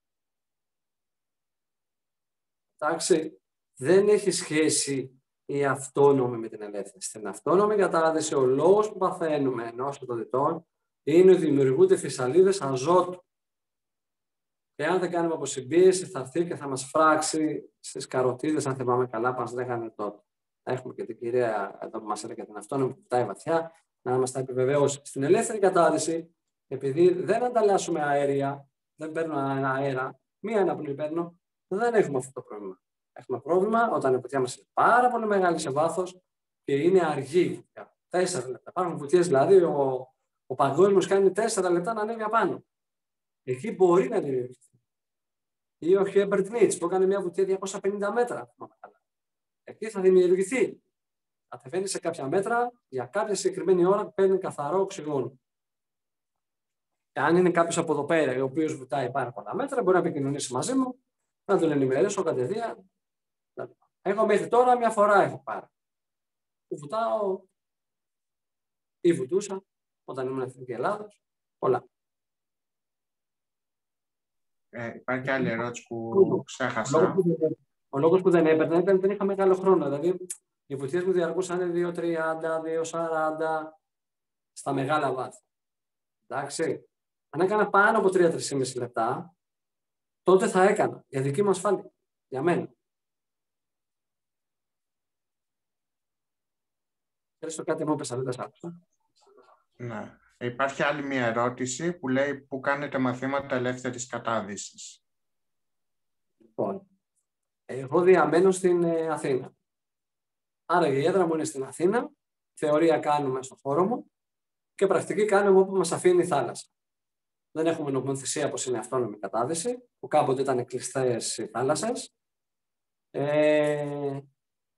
Εντάξει. Δεν έχει σχέση η αυτόνομη με την ελεύθερη. Στην αυτόνομη κατάδυση ο λόγος που παθαίνουμε ενός των δυτών είναι ότι δημιουργούνται φυσαλίδες αζότου. Και αν δεν κάνουμε αποσυμπίεση θα έρθει και θα μας φράξει στις καροτίδες, αν θυμάμαι καλά, που μας λέγανε τότε. Έχουμε και την κυρία εδώ που μας έλεγε την αυτόνομη που κοιτάει βαθιά. Να μας τα επιβεβαιώσει. Στην ελεύθερη κατάδυση, επειδή δεν ανταλλάσσουμε αέρια, δεν παίρνω αέρα, μία αναπνοή παίρνω, δεν έχουμε αυτό το πρόβλημα. Έχουμε πρόβλημα όταν η βουτιά μας είναι πάρα πολύ μεγάλη σε βάθος και είναι αργή. Τέσσερα λεπτά. Υπάρχουν βουτιές, δηλαδή ο, ο παγκόσμιος κάνει τέσσερα λεπτά να ανέβει απάνω. Εκεί μπορεί να δημιουργηθεί. Ή ο Χέμπερτ Νίτς που έκανε μια βουτιά διακόσια πενήντα μέτρα. Εκεί θα δημιουργηθεί. Κατεβαίνει σε κάποια μέτρα για κάποια συγκεκριμένη ώρα που παίρνει καθαρό οξυγόνο. Αν είναι κάποιο από εδώ πέρα, ο οποίο βουτάει πάρα πολλά μέτρα, μπορεί να επικοινωνήσει μαζί μου, να τον ενημερώσω κατευθείαν. Εγώ μέχρι τώρα μια φορά έχω πάρει. Που βουτάω ή βουτούσα όταν ήμουν Εθνική Ελλάδος. Πολλά.
Ε, υπάρχει και άλλη ερώτηση που ξέχασα.
Ο λόγος που δεν έπαιρνα ήταν ότι δεν είχα μεγάλο χρόνο. Δηλαδή, οι βουτιές μου διαρκούσαν δύο τριάντα, δύο σαράντα στα μεγάλα βάθη. Εντάξει. Αν έκανα πάνω από τρία με τρία και μισό λεπτά, τότε θα έκανα για δική μου ασφάλεια. Για μένα. Θέλεις το κάτι μου πες, δεν σ' άκουσα.
Ναι. Υπάρχει άλλη μια ερώτηση που λέει που κάνετε μαθήματα ελεύθερης κατάδυσης.
Λοιπόν, εγώ διαμένω στην ε, Αθήνα. Άρα η έδρα μου είναι στην Αθήνα, θεωρία κάνουμε στο χώρο μου και πρακτική κάνουμε όπου μας αφήνει η θάλασσα. Δεν έχουμε νομοθεσία όπως είναι αυτόνομη κατάδυση, που κάποτε ήταν κλειστές οι θάλασσες. Ε,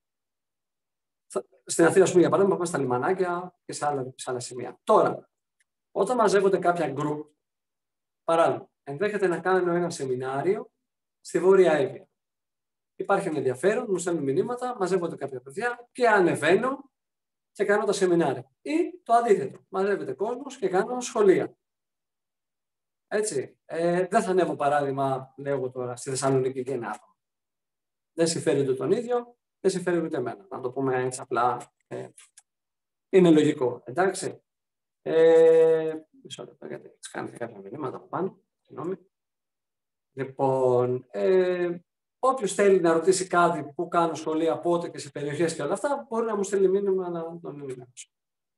στην Αθήνα, ας πούμε, για παράδειγμα, πάμε στα λιμανάκια και σε άλλα, σε άλλα σημεία. Τώρα, όταν μαζεύονται κάποια γκρουπ, παράδειγμα, ενδέχεται να κάνω ένα σεμινάριο στη Βόρεια Εύβοια. Υπάρχει ένα ενδιαφέρον, μου στέλνουν μηνύματα, μαζεύονται κάποια παιδιά και ανεβαίνω και κάνω τα σεμινάρια. Ή το αντίθετο, μαζεύεται κόσμος και κάνω σχολεία. Έτσι. Ε, δεν θα ανέβω, παράδειγμα, λέω εγώ τώρα, στη Θεσσαλονίκη και ένα άτομο. Δεν συμφέρει ούτε τον ίδιο, δεν συμφέρει ούτε εμένα. Να το πούμε έτσι απλά. Ε, είναι λογικό. Εντάξει. Ε, μισό λεπτό, γιατί τις κάνετε κάποια μηνύματα από πάνω. Συγγνώμη. Λοιπόν, ε, όποιος θέλει να ρωτήσει κάτι που κάνω σχολεία, πότε και σε περιοχές και όλα αυτά, μπορεί να μου στείλει μήνυμα να τον ενημερώσω.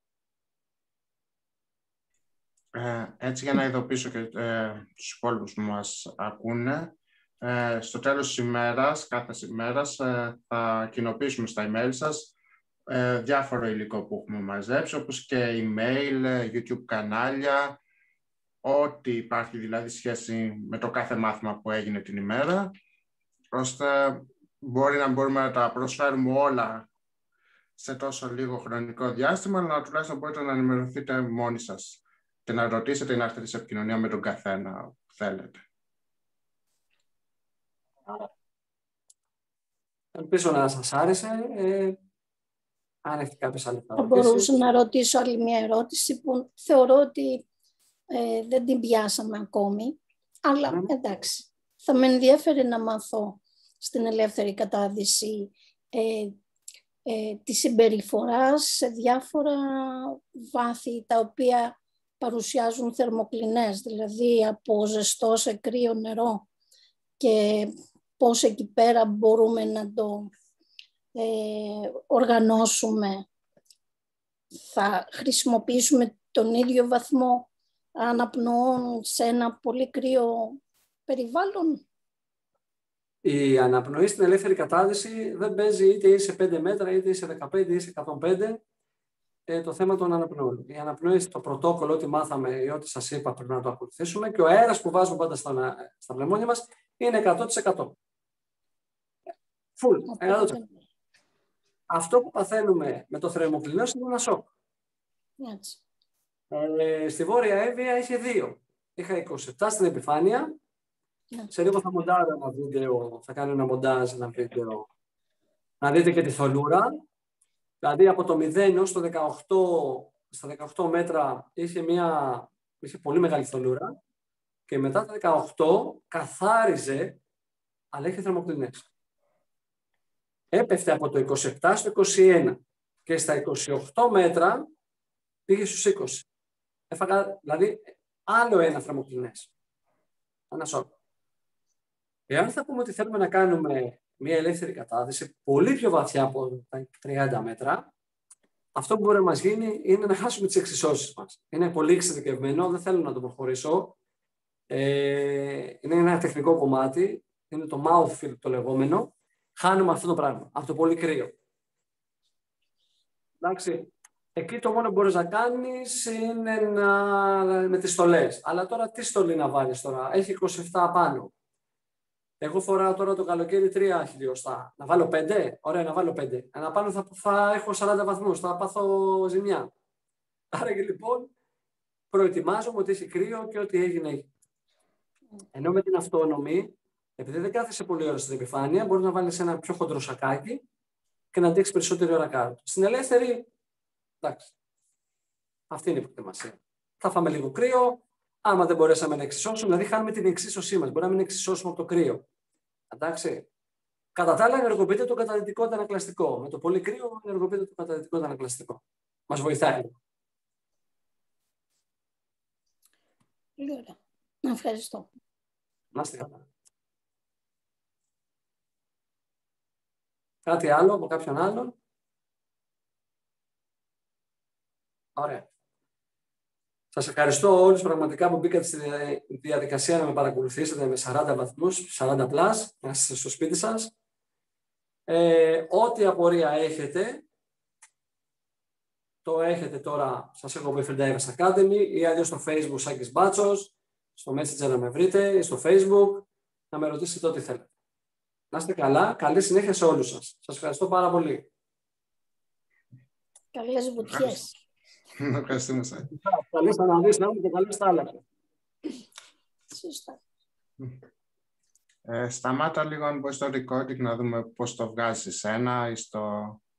Ε, έτσι για να ειδοποιήσω και ε, τους υπόλοιπους που μας ακούνε, ε, στο τέλος της ημέρας, κάθε ημέρας, ε, θα κοινοποιήσουμε στα email σας ε, διάφορο υλικό που έχουμε μαζέψει, όπως και email, YouTube κανάλια, ό,τι υπάρχει δηλαδή σχέση με το κάθε μάθημα που έγινε την ημέρα, ώστε μπορεί να μπορούμε να τα προσφέρουμε όλα σε τόσο λίγο χρονικό διάστημα, αλλά τουλάχιστον μπορείτε να ενημερωθείτε μόνοι σας και να ρωτήσετε ή να έρθετε σε επικοινωνία με τον καθένα που θέλετε.
Ελπίζω να σας άρεσε. Ε, αν έχετε κάποιες άλλες
Θα
ερωτήσεις.
μπορούσα να ρωτήσω άλλη μια ερώτηση που θεωρώ ότι ε, δεν την πιάσαμε ακόμη, αλλά mm. εντάξει. Θα με ενδιαφέρει να μάθω στην ελεύθερη κατάδυση ε, ε, τη συμπεριφορά σε διάφορα βάθη τα οποία παρουσιάζουν θερμοκλινές, δηλαδή από ζεστό σε κρύο νερό και πώς εκεί πέρα μπορούμε να το ε, οργανώσουμε. Θα χρησιμοποιήσουμε τον ίδιο βαθμό αναπνοών σε ένα πολύ κρύο περιβάλλον.
Η αναπνοή στην ελεύθερη κατάδυση δεν παίζει είτε είσαι πέντε μέτρα, είτε είσαι δεκαπέντε, είτε είσαι εκατόν πέντε. Ε, το θέμα των αναπνοών. Η αναπνοή στο πρωτόκολλο, ό,τι μάθαμε ή ό,τι σας είπα, πρέπει να το ακολουθήσουμε και ο αέρας που βάζουμε πάντα στα, στα πνευμόνια μας είναι εκατό τοις εκατό. Φουλ, εκατό τοις εκατό. Αυτό που παθαίνουμε με το θερμοκλινός είναι ένα σοκ.
Έτσι.
Ε, στη Βόρεια Εύβοια είχε δύο. Είχα είκοσι επτά στην επιφάνεια. Yeah. Σε λίγο θα μοντάρω ένα βίντεο, θα κάνω ένα μοντάζ, ένα βίντεο, να δείτε και τη θολούρα. Δηλαδή από το μηδέν έως το δεκαοκτώ, στα δεκαοκτώ μέτρα είχε, μια, είχε πολύ μεγάλη θολούρα και μετά τα δεκαοκτώ καθάριζε, αλλά είχε θερμοκλινές. Έπεφτε από το είκοσι επτά στο είκοσι ένα και στα είκοσι οκτώ μέτρα πήγε στους είκοσι. Έφαγα δηλαδή άλλο ένα θερμοκλινές. Ένα σοκ. Εάν θα πούμε ότι θέλουμε να κάνουμε μια ελεύθερη κατάδυση πολύ πιο βαθιά από τα τριάντα μέτρα, αυτό που μπορεί να μας γίνει είναι να χάσουμε τις εξισώσεις μας. Είναι πολύ εξειδικευμένο, δεν θέλω να το προχωρήσω. Ε, είναι ένα τεχνικό κομμάτι, είναι το mouthfeel το λεγόμενο. Χάνουμε αυτό το πράγμα, από το πολύ κρύο. Εντάξει. Εκεί το μόνο που μπορείς να κάνεις είναι να... με τις στολές. Αλλά τώρα τι στολή να βάλεις τώρα, έχει είκοσι επτά πάνω. Εγώ φοράω τώρα το καλοκαίρι τρία χιλιοστά. Να βάλω πέντε. Ωραία, να βάλω πέντε. Ανά πάνω θα, θα έχω σαράντα βαθμούς. Θα πάθω ζημιά. Άρα και λοιπόν προετοιμάζομαι ότι έχει κρύο και ό,τι έγινε έγινε. Ενώ με την αυτόnomη, επειδή δεν κάθεσαι πολύ ώρα στην επιφάνεια, μπορεί να βάλεις ένα πιο χοντρό σακάκι και να αντέξει περισσότερη ώρα κάτω. Στην ελεύθερη, εντάξει. Αυτή είναι η προετοιμασία. Θα φάμε λίγο κρύο. Άμα δεν μπορέσαμε να εξισώσουμε, δηλαδή χάνουμε την εξίσωσή μας. Μπορεί να μην εξισώσουμε από το κρύο. Εντάξει. Κατά τα άλλα, ενεργοποιείται το καταδυτικό αντανακλαστικό. Με το πολύ κρύο, ενεργοποιείται το καταδυτικό αντανακλαστικό. Μας βοηθάει.
Πολύ ωραία. Ευχαριστώ.
Να είστε καλά. Κάτι άλλο από κάποιον άλλον? Ωραία. Σας ευχαριστώ όλους πραγματικά που μπήκατε στη διαδικασία να με παρακολουθήσετε με σαράντα βαθμούς, σαράντα πλας, να είστε στο σπίτι σας. Ε, ό,τι απορία έχετε, το έχετε τώρα, σας έχω πει Free Divers Academy ή αλλιώς στο Facebook Σάκης Μπάτσος, στο Messenger να με βρείτε ή στο Facebook, να με ρωτήσετε ό,τι θέλετε. Να είστε καλά, καλή συνέχεια σε όλους σας. Σας ευχαριστώ πάρα πολύ.
Καλές βουτιές.
Ευχαριστούμε σας.
Καλές αναδύσεις να και καλές θάλασσες.
Σωστά.
Ε, σταμάτα λίγο αν μπορείς στο recording να δούμε πώς το βγάζεις ένα ή στο...